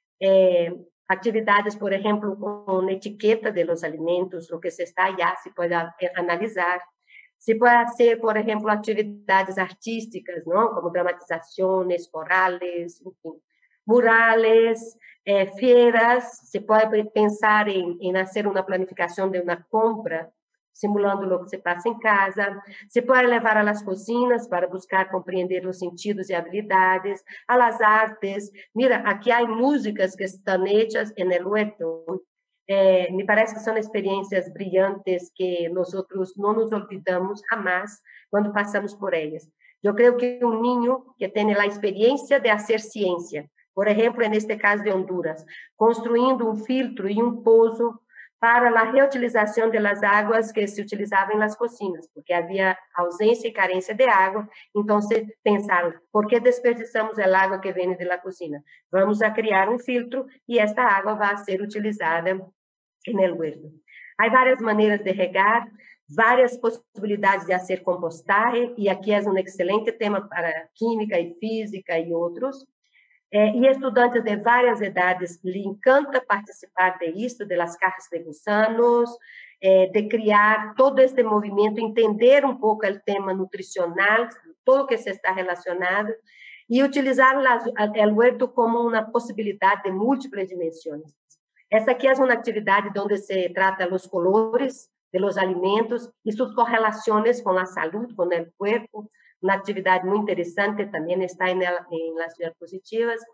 Atividades, por exemplo, com etiqueta de los alimentos, o que se está allá, se pode analisar. Se pode ser, por exemplo, atividades artísticas, não? Como dramatizações, corales, enfim, murales, feiras. Se pode pensar em fazer uma planificação de uma compra, simulando o que se passa em casa. Se pode levar a las cocinas para buscar compreender os sentidos e habilidades, a las artes. Mira, aqui há músicas que estão hechas en el huerto. Me parece que são experiências brilhantes que nós outros não nos olvidamos jamais quando passamos por elas. Eu creio que um niño que tem a experiência de fazer ciência, por exemplo, neste caso de Honduras, construindo um filtro e um poço para a reutilização das águas que se utilizavam nas cocinas, porque havia ausência e carência de água, então se pensaram, por que desperdiçamos a água que vem da cozinha? Vamos a criar um filtro e esta água vai ser utilizada no huerto. Há várias maneiras de regar, várias possibilidades de fazer compostagem, e aqui é um excelente tema para química e física e outros. E estudantes de várias idades lhe encanta participar disso, das caixas de gusanos, de criar todo este movimento, entender um pouco o tema nutricional, tudo que se está relacionado, e utilizar o huerto como uma possibilidade de múltiplas dimensões. Essa aqui é uma atividade onde se trata os colores de los alimentos e suas correlações com a saúde, com o corpo. Uma atividade muito interessante também está em las diapositivas.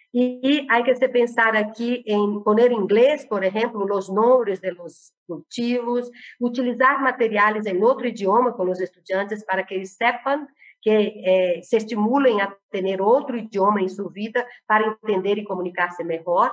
Y hay que pensar aquí en poner inglés, por ejemplo, los nombres de los cultivos, utilizar materiales en otro idioma con los estudiantes para que ellos sepan que se estimulen a tener otro idioma en su vida para entender y comunicarse mejor.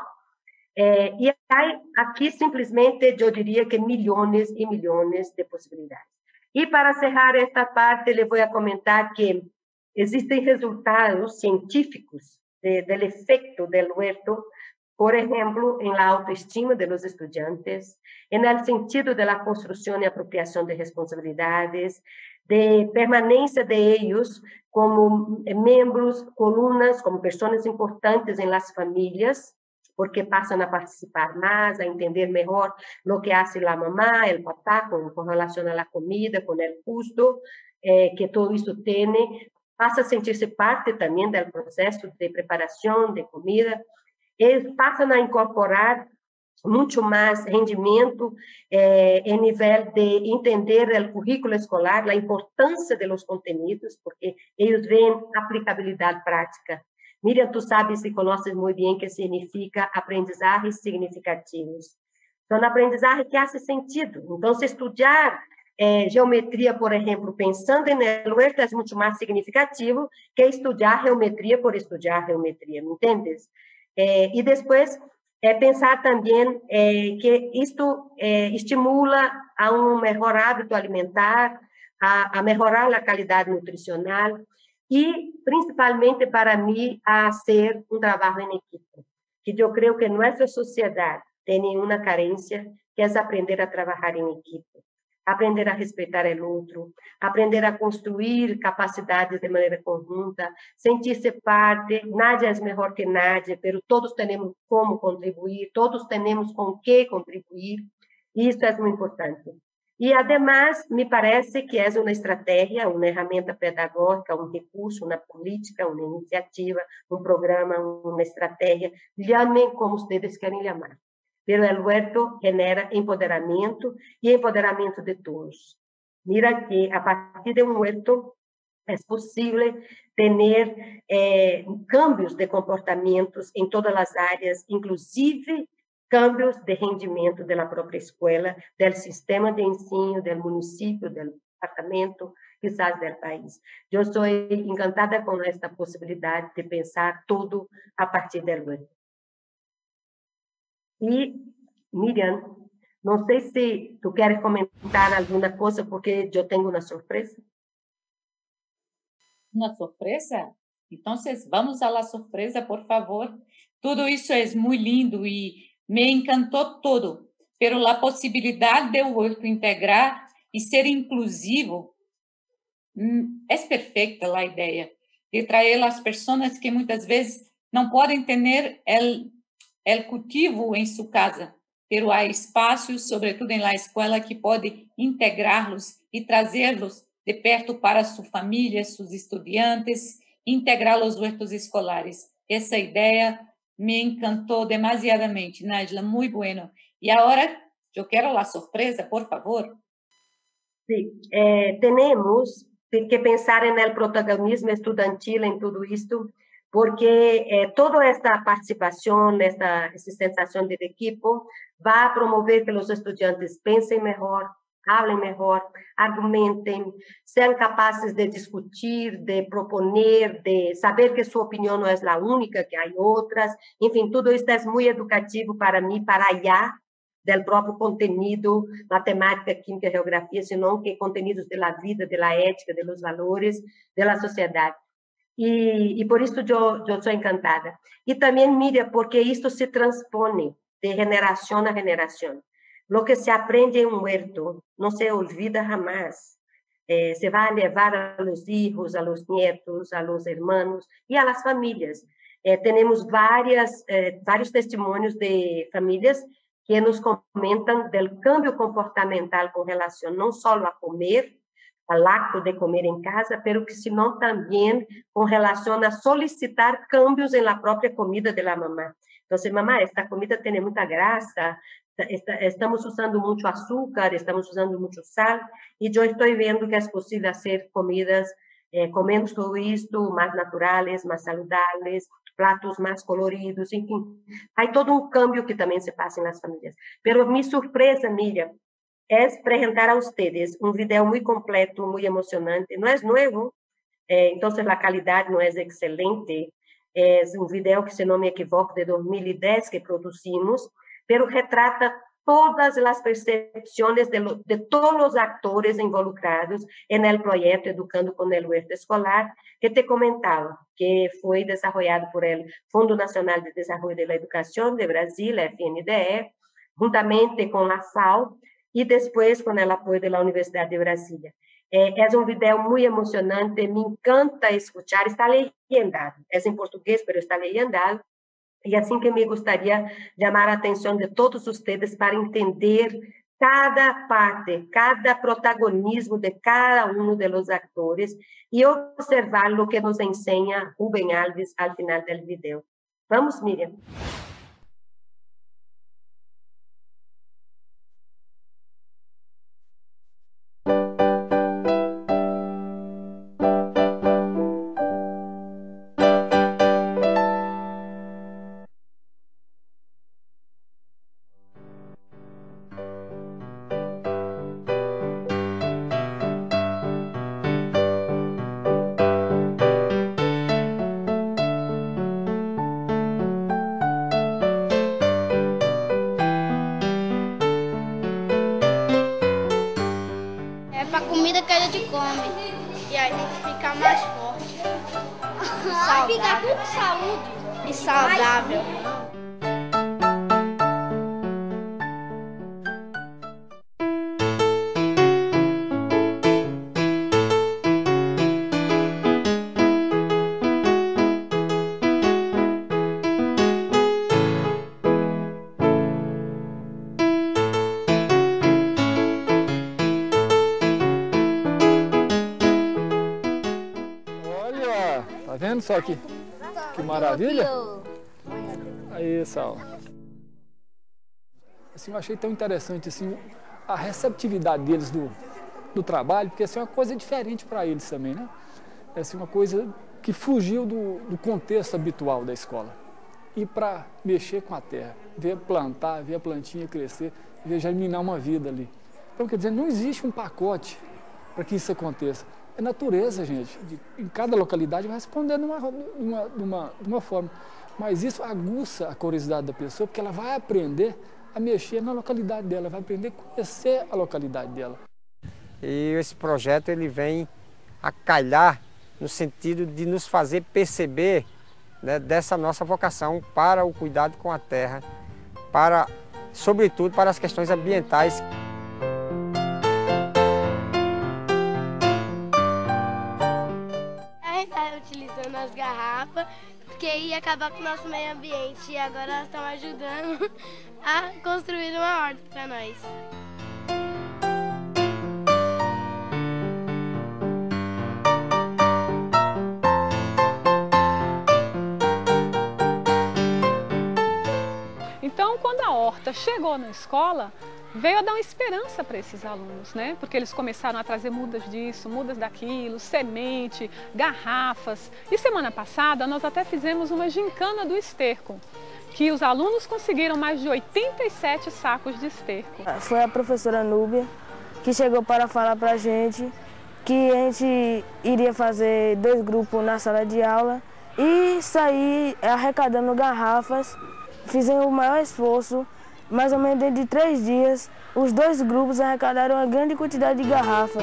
Y hay aquí simplemente, yo diría que millones y millones de posibilidades. Y para cerrar esta parte, le voy a comentar que existen resultados científicos del efecto del huerto, por ejemplo, en la autoestima de los estudiantes, en el sentido de la construcción y apropiación de responsabilidades, de permanencia de ellos como miembros, columnas, como personas importantes en las familias, porque pasan a participar más, a entender mejor lo que hace la mamá, el papá, con relación a la comida, con el gusto que todo esto tiene, pasa a sentirse parte también del proceso de preparación de comida, ellos pasan a incorporar mucho más rendimiento en nivel de entender el currículo escolar, la importancia de los contenidos, porque ellos ven aplicabilidad práctica. Miriam, tú sabes y conoces muy bien qué significa aprendizajes significativos. Son aprendizajes que hacen sentido. Entonces, estudiar geometría, por ejemplo, pensando en el huerto es mucho más significativo que estudiar geometría por estudiar geometría, ¿me entiendes? Y después, pensar también que esto estimula a un mejor hábito alimentar, a mejorar la calidad nutricional y principalmente para mí a hacer un trabajo en equipo, que yo creo que nuestra sociedad tiene una carencia que es aprender a trabajar en equipo, aprender a respetar el otro, aprender a construir capacidades de manera conjunta, sentirse parte, nadie es mejor que nadie, pero todos tenemos cómo contribuir, todos tenemos con qué contribuir, y esto es muy importante. Y además, me parece que es una estrategia, una herramienta pedagógica, un recurso, una política, una iniciativa, un programa, una estrategia, llamen como ustedes quieran llamar. Pero el huerto genera empoderamiento y empoderamiento de todos. Mira que a partir de un huerto es posible tener cambios de comportamientos en todas las áreas, inclusive cambios de rendimento de la propia escuela, del sistema de ensino, del municipio, del departamento, quizás del país. Yo estoy encantada con esta posibilidad de pensar todo a partir del huerto. Y, Miriam, no sé si tú quieres comentar alguna cosa, porque yo tengo una sorpresa. ¿Una sorpresa? Entonces, vamos a la sorpresa, por favor. Todo eso es muy lindo y me encantó todo, pero la posibilidad de huerto integrar y ser inclusivo, es perfecta la idea de traer las personas que muchas veces no pueden tener el cultivo en su casa, pero hay espacios, sobre todo en la escuela, que pueden integrarlos y traerlos de perto para su familia, sus estudiantes, integrar los huertos escolares. Esa idea me encantó demasiadamente, Nájila, muy bueno. Y ahora yo quiero la sorpresa, por favor. Sí, tenemos que pensar en el protagonismo estudiantil en todo esto, porque toda esta participación, esta sensación de equipo va a promover que los estudiantes piensen mejor, hablen mejor, argumenten, sean capaces de discutir, de proponer, de saber que su opinión no es la única, que hay otras. En fin, todo esto es muy educativo para mí, para allá del próprio conteúdo, matemática, química, geografia, senão que conteúdos da vida, da ética, dos valores, da sociedade. E por isso eu sou encantada. E também, Miriam, porque isto se transpone de geração a geração. Lo que se aprende em huerto não se olvida jamás. Se vai levar a los hijos, a los nietos, a los hermanos e a las famílias. Temos vários testemunhos de famílias que nos comentan del cambio comportamental con relación no solo a comer, al acto de comer en casa, pero que sino también con relación a solicitar cambios en la propia comida de la mamá. Entonces, mamá, esta comida tiene mucha grasa, estamos usando mucho azúcar, estamos usando mucho sal, y yo estoy viendo que es posible hacer comidas con menos todo esto, más naturales, más saludables, pratos mais coloridos, enfim. Há todo um câmbio que também se passa nas famílias. Pero minha surpresa, Miriam, é apresentar a vocês um vídeo muito completo, muito emocionante. Não é novo, então a qualidade não é excelente. É um vídeo que, se não me equivoco, de 2010 que produzimos, pero retrata todas as percepções de todos os atores involucrados no projeto Educando com o Huerto Escolar, que te comentava, que foi desenvolvido por o Fundo Nacional de Desenvolvimento da Educação de Brasil, FNDE, juntamente com a FAO, e depois com o apoio da Universidade de Brasília. É um vídeo muito emocionante, me encanta escutar, está legendado, é em português, mas está legendado, e assim que me gostaria chamar a atenção de todos vocês para entender cada parte, cada protagonismo de cada um dos atores e observar o que nos ensina Rubem Alves ao final do vídeo. Vamos, Miriam. A comida que a gente come e a gente fica mais forte, ficar com saúde e saudável. Tá vendo só que maravilha? Aí, Sal. Assim, eu achei tão interessante assim, a receptividade deles do trabalho, porque assim, é uma coisa diferente para eles também, né? É assim, uma coisa que fugiu do contexto habitual da escola. Ir para mexer com a terra, ver plantar, ver a plantinha crescer, ver germinar uma vida ali. Então, quer dizer, não existe um pacote para que isso aconteça. É natureza, gente. Em cada localidade vai responder de uma forma. Mas isso aguça a curiosidade da pessoa, porque ela vai aprender a mexer na localidade dela, vai aprender a conhecer a localidade dela. E esse projeto ele vem a calhar no sentido de nos fazer perceber, né, dessa nossa vocação para o cuidado com a terra, sobretudo para as questões ambientais. Utilizando as garrafas, porque ia acabar com o nosso meio ambiente e agora elas estão ajudando a construir uma horta para nós. Então, quando a horta chegou na escola, veio a dar uma esperança para esses alunos, né? Porque eles começaram a trazer mudas disso, mudas daquilo, semente, garrafas. E semana passada nós até fizemos uma gincana do esterco, que os alunos conseguiram mais de 87 sacos de esterco. Foi a professora Núbia que chegou para falar para a gente que a gente iria fazer 2 grupos na sala de aula e sair arrecadando garrafas. Fizemos o maior esforço. Mais ou menos dentro de 3 dias, os 2 grupos arrecadaram uma grande quantidade de garrafas.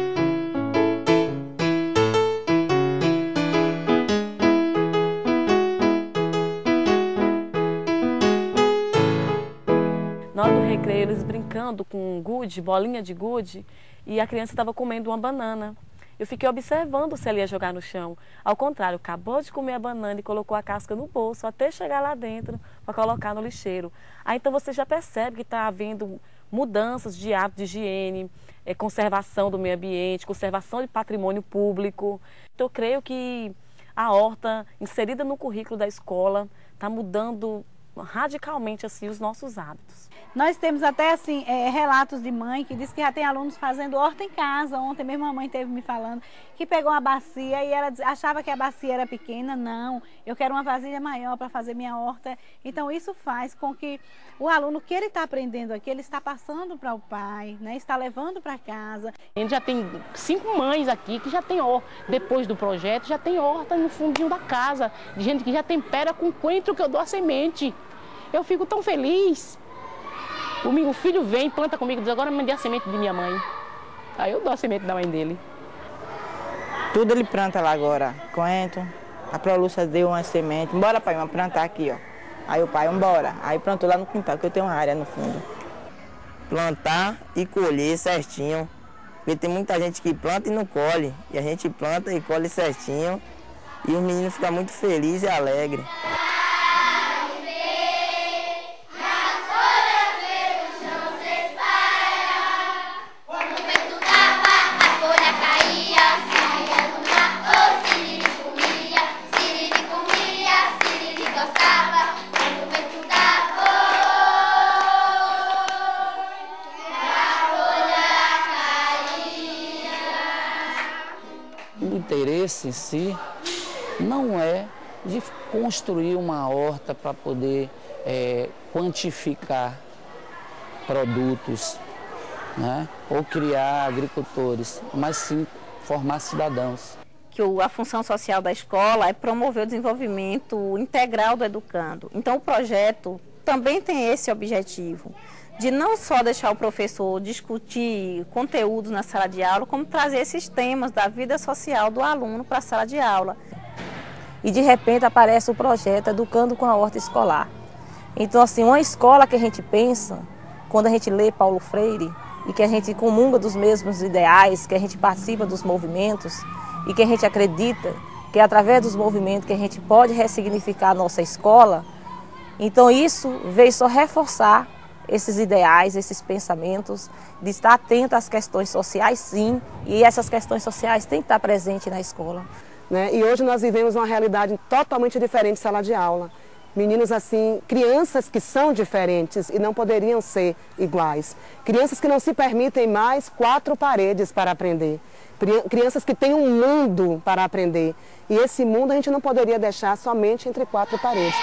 Na hora do recreio, eles brincando com gude, bolinha de gude, e a criança estava comendo uma banana. Eu fiquei observando se ela ia jogar no chão. Ao contrário, acabou de comer a banana e colocou a casca no bolso até chegar lá dentro para colocar no lixeiro. Aí então você já percebe que está havendo mudanças de hábito de higiene, conservação do meio ambiente, conservação de patrimônio público. Então eu creio que a horta, inserida no currículo da escola, está mudando radicalmente assim os nossos hábitos. Nós temos até assim relatos de mãe que diz que já tem alunos fazendo horta em casa. Ontem mesmo a mãe esteve me falando que pegou uma bacia e ela achava que a bacia era pequena. Não, eu quero uma vasilha maior para fazer minha horta. Então isso faz com que o aluno que ele está aprendendo aqui, ele está passando para o pai, né? Está levando para casa. A gente já tem 5 mães aqui que já tem horta, depois do projeto, já tem horta no fundinho da casa, de gente que já tempera com coentro que eu dou a semente. Eu fico tão feliz. O filho vem, planta comigo, diz, agora me dê a semente de minha mãe. Aí eu dou a semente da mãe dele. Tudo ele planta lá agora, coentro. A Prolúcia deu uma semente. Bora, pai, vamos plantar aqui, ó. Aí o pai, embora. Aí plantou lá no quintal, que eu tenho uma área no fundo. Plantar e colher certinho. Porque tem muita gente que planta e não colhe. E a gente planta e colhe certinho. E os meninos ficam muito felizes e alegres. O interesse em si não é de construir uma horta para poder quantificar produtos, né? Ou criar agricultores, mas sim formar cidadãos. Que a função social da escola é promover o desenvolvimento integral do educando. Então o projeto também tem esse objetivo, de não só deixar o professor discutir conteúdos na sala de aula, como trazer esses temas da vida social do aluno para a sala de aula. E de repente aparece o projeto Educando com a Horta Escolar. Então assim, uma escola que a gente pensa, quando a gente lê Paulo Freire, e que a gente comunga dos mesmos ideais, que a gente participa dos movimentos, e que a gente acredita que é através dos movimentos que a gente pode ressignificar a nossa escola, então isso veio só reforçar esses ideais, esses pensamentos, de estar atento às questões sociais, sim, e essas questões sociais têm que estar presentes na escola. Né? E hoje nós vivemos uma realidade totalmente diferente de sala de aula. Meninos assim, crianças que são diferentes e não poderiam ser iguais. Crianças que não se permitem mais 4 paredes para aprender. Crianças que têm um mundo para aprender. E esse mundo a gente não poderia deixar somente entre 4 paredes.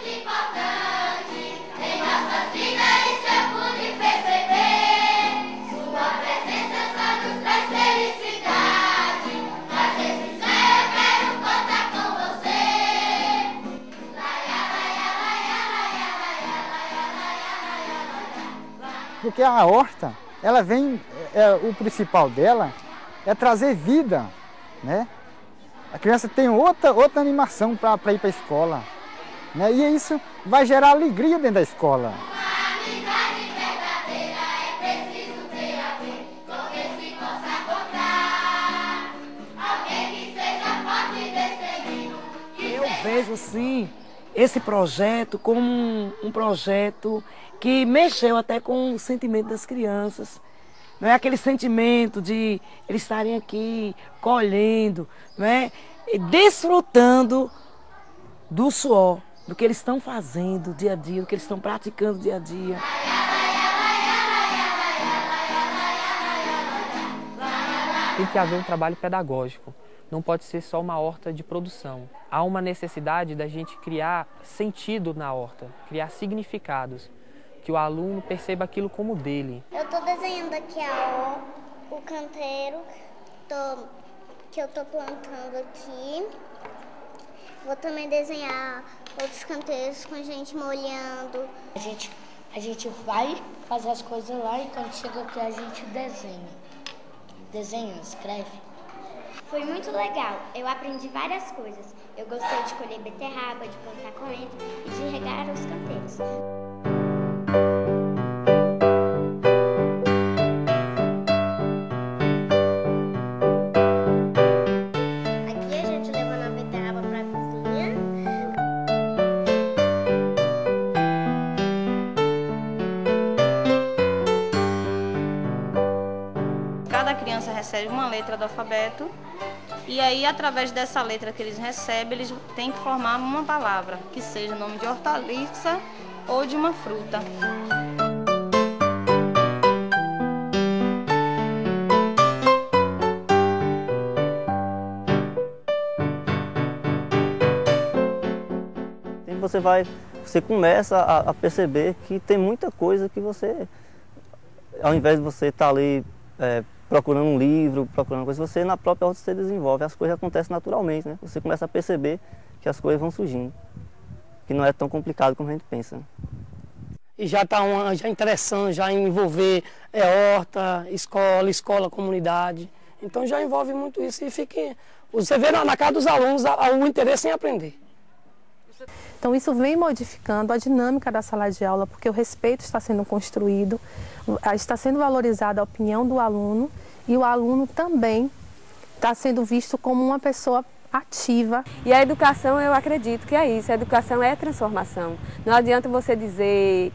Porque a horta, ela vem, o principal dela é trazer vida, né? A criança tem outra animação para ir para a escola, né? E isso vai gerar alegria dentro da escola. Eu vejo sim esse projeto como um projeto que mexeu até com o sentimento das crianças. Não é aquele sentimento de eles estarem aqui colhendo, não é? E desfrutando do suor, do que eles estão fazendo dia a dia, do que eles estão praticando dia a dia. Tem que haver um trabalho pedagógico. Não pode ser só uma horta de produção. Há uma necessidade da gente criar sentido na horta, criar significados, que o aluno perceba aquilo como dele. Eu estou desenhando aqui o canteiro que eu estou plantando aqui. Vou também desenhar outros canteiros com gente molhando. A gente vai fazer as coisas lá e quando chega aqui a gente desenha. Desenha, escreve. Foi muito legal, eu aprendi várias coisas. Eu gostei de colher beterraba, de plantar coentro e de regar os canteiros. Aqui a gente levando a beterraba para a cozinha. Cada criança recebe uma letra do alfabeto E aí, através dessa letra que eles recebem, eles têm que formar uma palavra, que seja o nome de hortaliça ou de uma fruta. Você começa a perceber que tem muita coisa que você, ao invés de você estar ali procurando um livro, procurando coisa, você na própria horta você desenvolve, as coisas acontecem naturalmente, né? Você começa a perceber que as coisas vão surgindo, que não é tão complicado como a gente pensa. E já está já interessando, já envolver horta, escola, comunidade. Então já envolve muito isso e você vê na cara dos alunos o interesse em aprender. Então isso vem modificando a dinâmica da sala de aula, porque o respeito está sendo construído, está sendo valorizada a opinião do aluno e o aluno também está sendo visto como uma pessoa ativa. E a educação, eu acredito que é isso, a educação é transformação. Não adianta você dizer,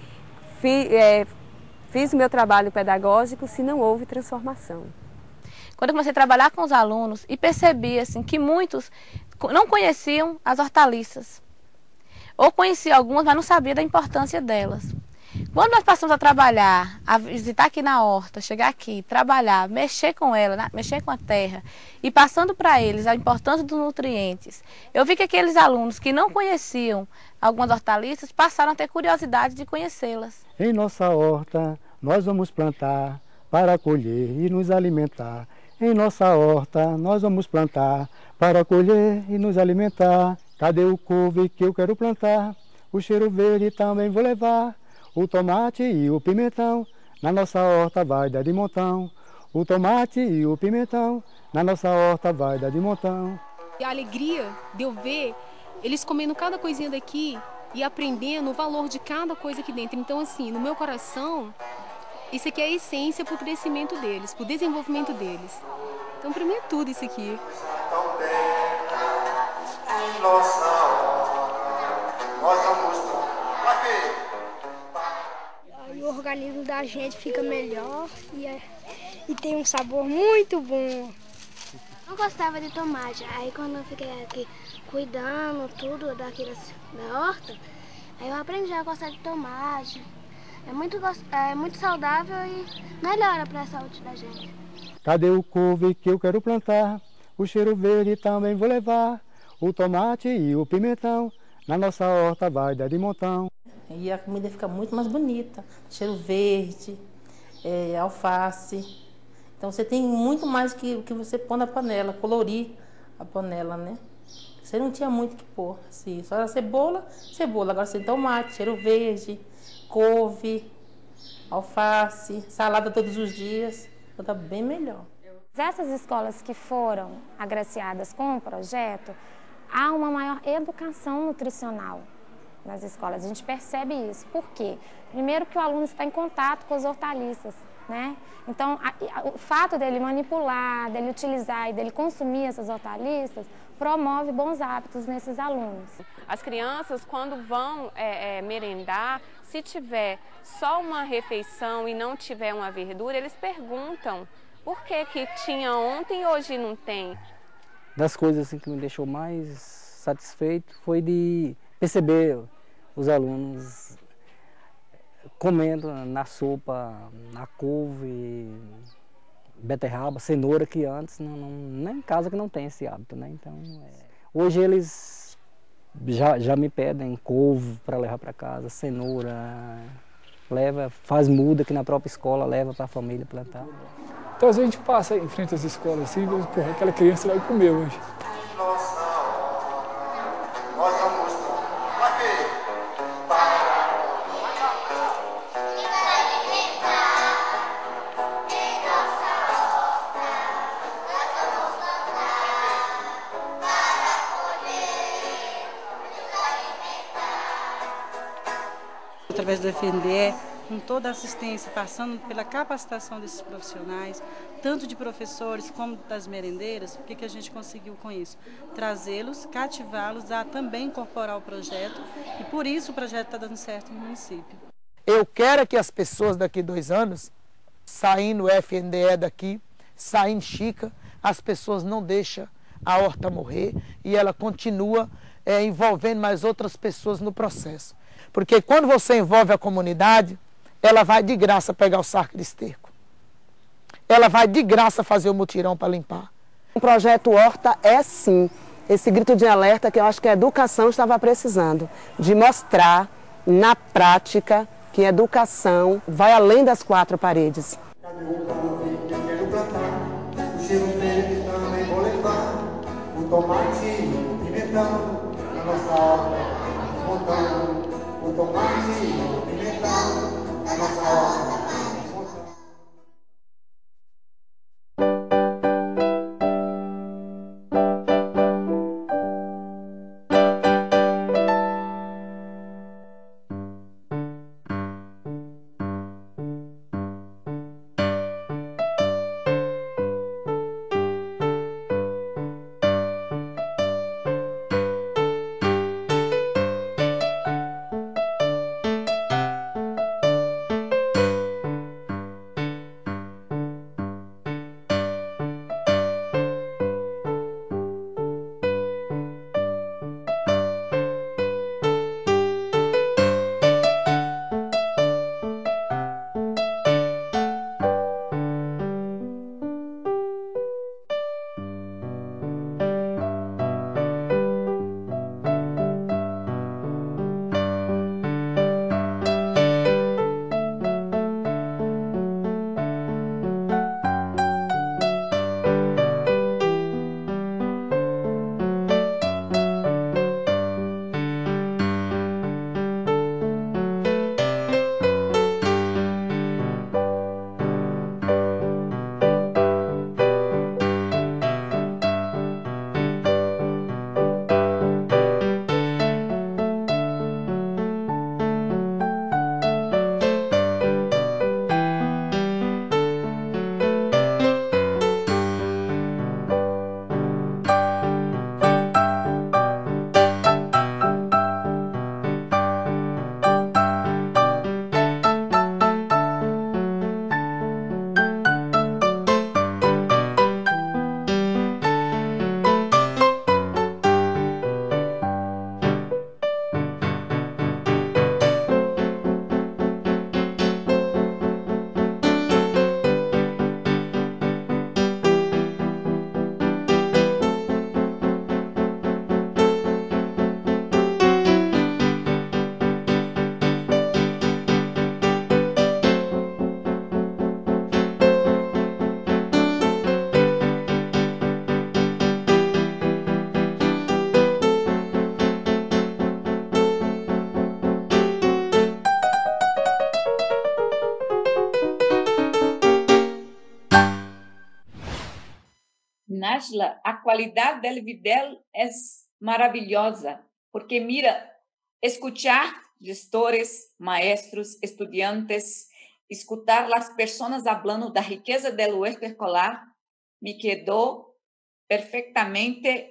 fiz o meu trabalho pedagógico se não houve transformação. Quando eu comecei a trabalhar com os alunos e percebi assim, que muitos não conheciam as hortaliças. Ou conhecia algumas, mas não sabia da importância delas. Quando nós passamos a trabalhar, a visitar aqui na horta, chegar aqui, trabalhar, mexer com ela, mexer com a terra, e passando para eles a importância dos nutrientes, eu vi que aqueles alunos que não conheciam algumas hortaliças passaram a ter curiosidade de conhecê-las. Em nossa horta, nós vamos plantar para colher e nos alimentar. Em nossa horta, nós vamos plantar para colher e nos alimentar. Cadê o couve que eu quero plantar? O cheiro verde também vou levar. O tomate e o pimentão, na nossa horta vai dar de montão. O tomate e o pimentão, na nossa horta vai dar de montão. E a alegria de eu ver eles comendo cada coisinha daqui e aprendendo o valor de cada coisa aqui dentro. Então, assim, no meu coração, isso aqui é a essência para o crescimento deles, para o desenvolvimento deles. Então, para mim é tudo isso aqui. Nossa horta, nós vamos aí o organismo da gente fica melhor e tem um sabor muito bom. Eu gostava de tomate, aí quando eu fiquei aqui cuidando tudo daqui da horta, aí eu aprendi a gostar de tomate. É muito saudável e melhora para a saúde da gente. Cadê o couve que eu quero plantar? O cheiro verde também vou levar. O tomate e o pimentão, na nossa horta vai dar de montão. E a comida fica muito mais bonita, cheiro verde, alface. Então você tem muito mais que você pôr na panela, colorir a panela, né? Você não tinha muito que pôr, assim, só era cebola, agora você tem tomate, cheiro verde, couve, alface, salada todos os dias, fica bem melhor. Essas escolas que foram agraciadas com o projeto, há uma maior educação nutricional nas escolas. A gente percebe isso. Por quê? Primeiro que o aluno está em contato com as hortaliças, né? Então, o fato dele manipular, dele utilizar e dele consumir essas hortaliças promove bons hábitos nesses alunos. As crianças, quando vão merendar, se tiver só uma refeição e não tiver uma verdura, eles perguntam por que tinha ontem e hoje não tem. Das coisas assim, que me deixou mais satisfeito foi de perceber os alunos comendo na sopa, na couve, beterraba, cenoura, que antes nem em casa que não tem esse hábito, né? Então, hoje eles já me pedem couve para levar para casa, cenoura, faz muda aqui na própria escola, leva para a família plantar. Então, às vezes a gente passa em frente às escolas assim, e porra, aquela criança vai comer hoje. Nossa horta, nós vamos através do FNDE, com toda a assistência, passando pela capacitação desses profissionais, tanto de professores como das merendeiras, o que a gente conseguiu com isso? Trazê-los, cativá-los a também incorporar o projeto, e por isso o projeto está dando certo no município. Eu quero que as pessoas daqui 2 anos, saindo o FNDE daqui, saindo Chica, as pessoas não deixam a horta morrer e ela continua envolvendo mais outras pessoas no processo. Porque quando você envolve a comunidade, ela vai de graça pegar o saco de esterco. Ela vai de graça fazer o mutirão para limpar. O projeto Horta é sim esse grito de alerta que eu acho que a educação estava precisando, de mostrar na prática que a educação vai além das quatro paredes. O cheiro verde também vou levar, o tomate e o pimentão, na nossa horta, no montão. O tomate e o pimentão, na nossa horta, no montão. Nájila, a qualidade del video é maravilhosa, porque mira, escuchar gestores, maestros, estudiantes, escutar as pessoas falando da riqueza do huerto escolar, me quedou perfeitamente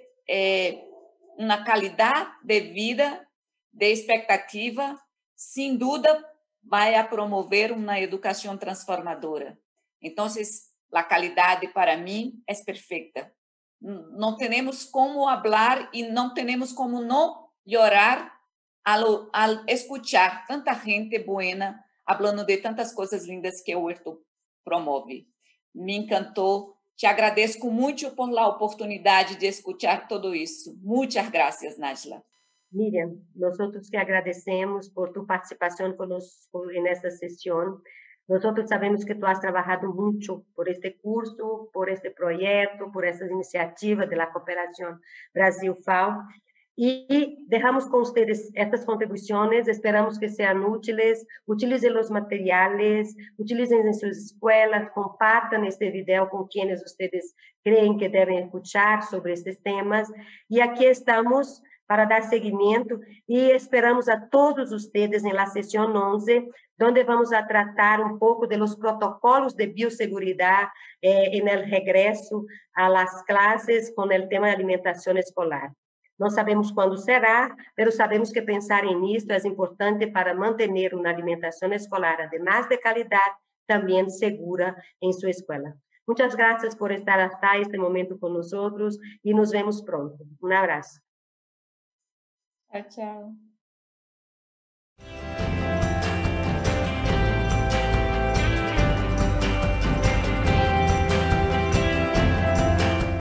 uma qualidade de vida, de expectativa, sem dúvida vai a promover uma educação transformadora. Então, a qualidade para mim é perfeita. Não temos como falar e não temos como não chorar ao escuchar tanta gente buena falando de tantas coisas lindas que o Huerto promove. Me encantou. Te agradeço muito por a oportunidade de escuchar tudo isso. Muitas graças, Nájila. Miriam, nós que agradecemos por tu participação conosco nesta sessão. Nós sabemos que tu has trabalhado muito por este curso, por este projeto, por essas iniciativas da Cooperação Brasil-FAO. E deixamos com vocês estas contribuições, esperamos que sejam úteis, utilizem os materiais, utilizem em suas escolas, compartam este vídeo com quienes vocês creem que devem escutar sobre estes temas. E aqui estamos para dar seguimento e esperamos a todos vocês na sessão 11, onde vamos a tratar um pouco dos protocolos de biosseguridade no regresso às classes com o tema de alimentação escolar. Não sabemos quando será, mas sabemos que pensar nisso é importante para manter uma alimentação escolar, además de qualidade, também segura em sua escola. Muchas gracias por estar hasta este momento con nosotros y nos vemos pronto. Un abrazo. Tchau, tchau.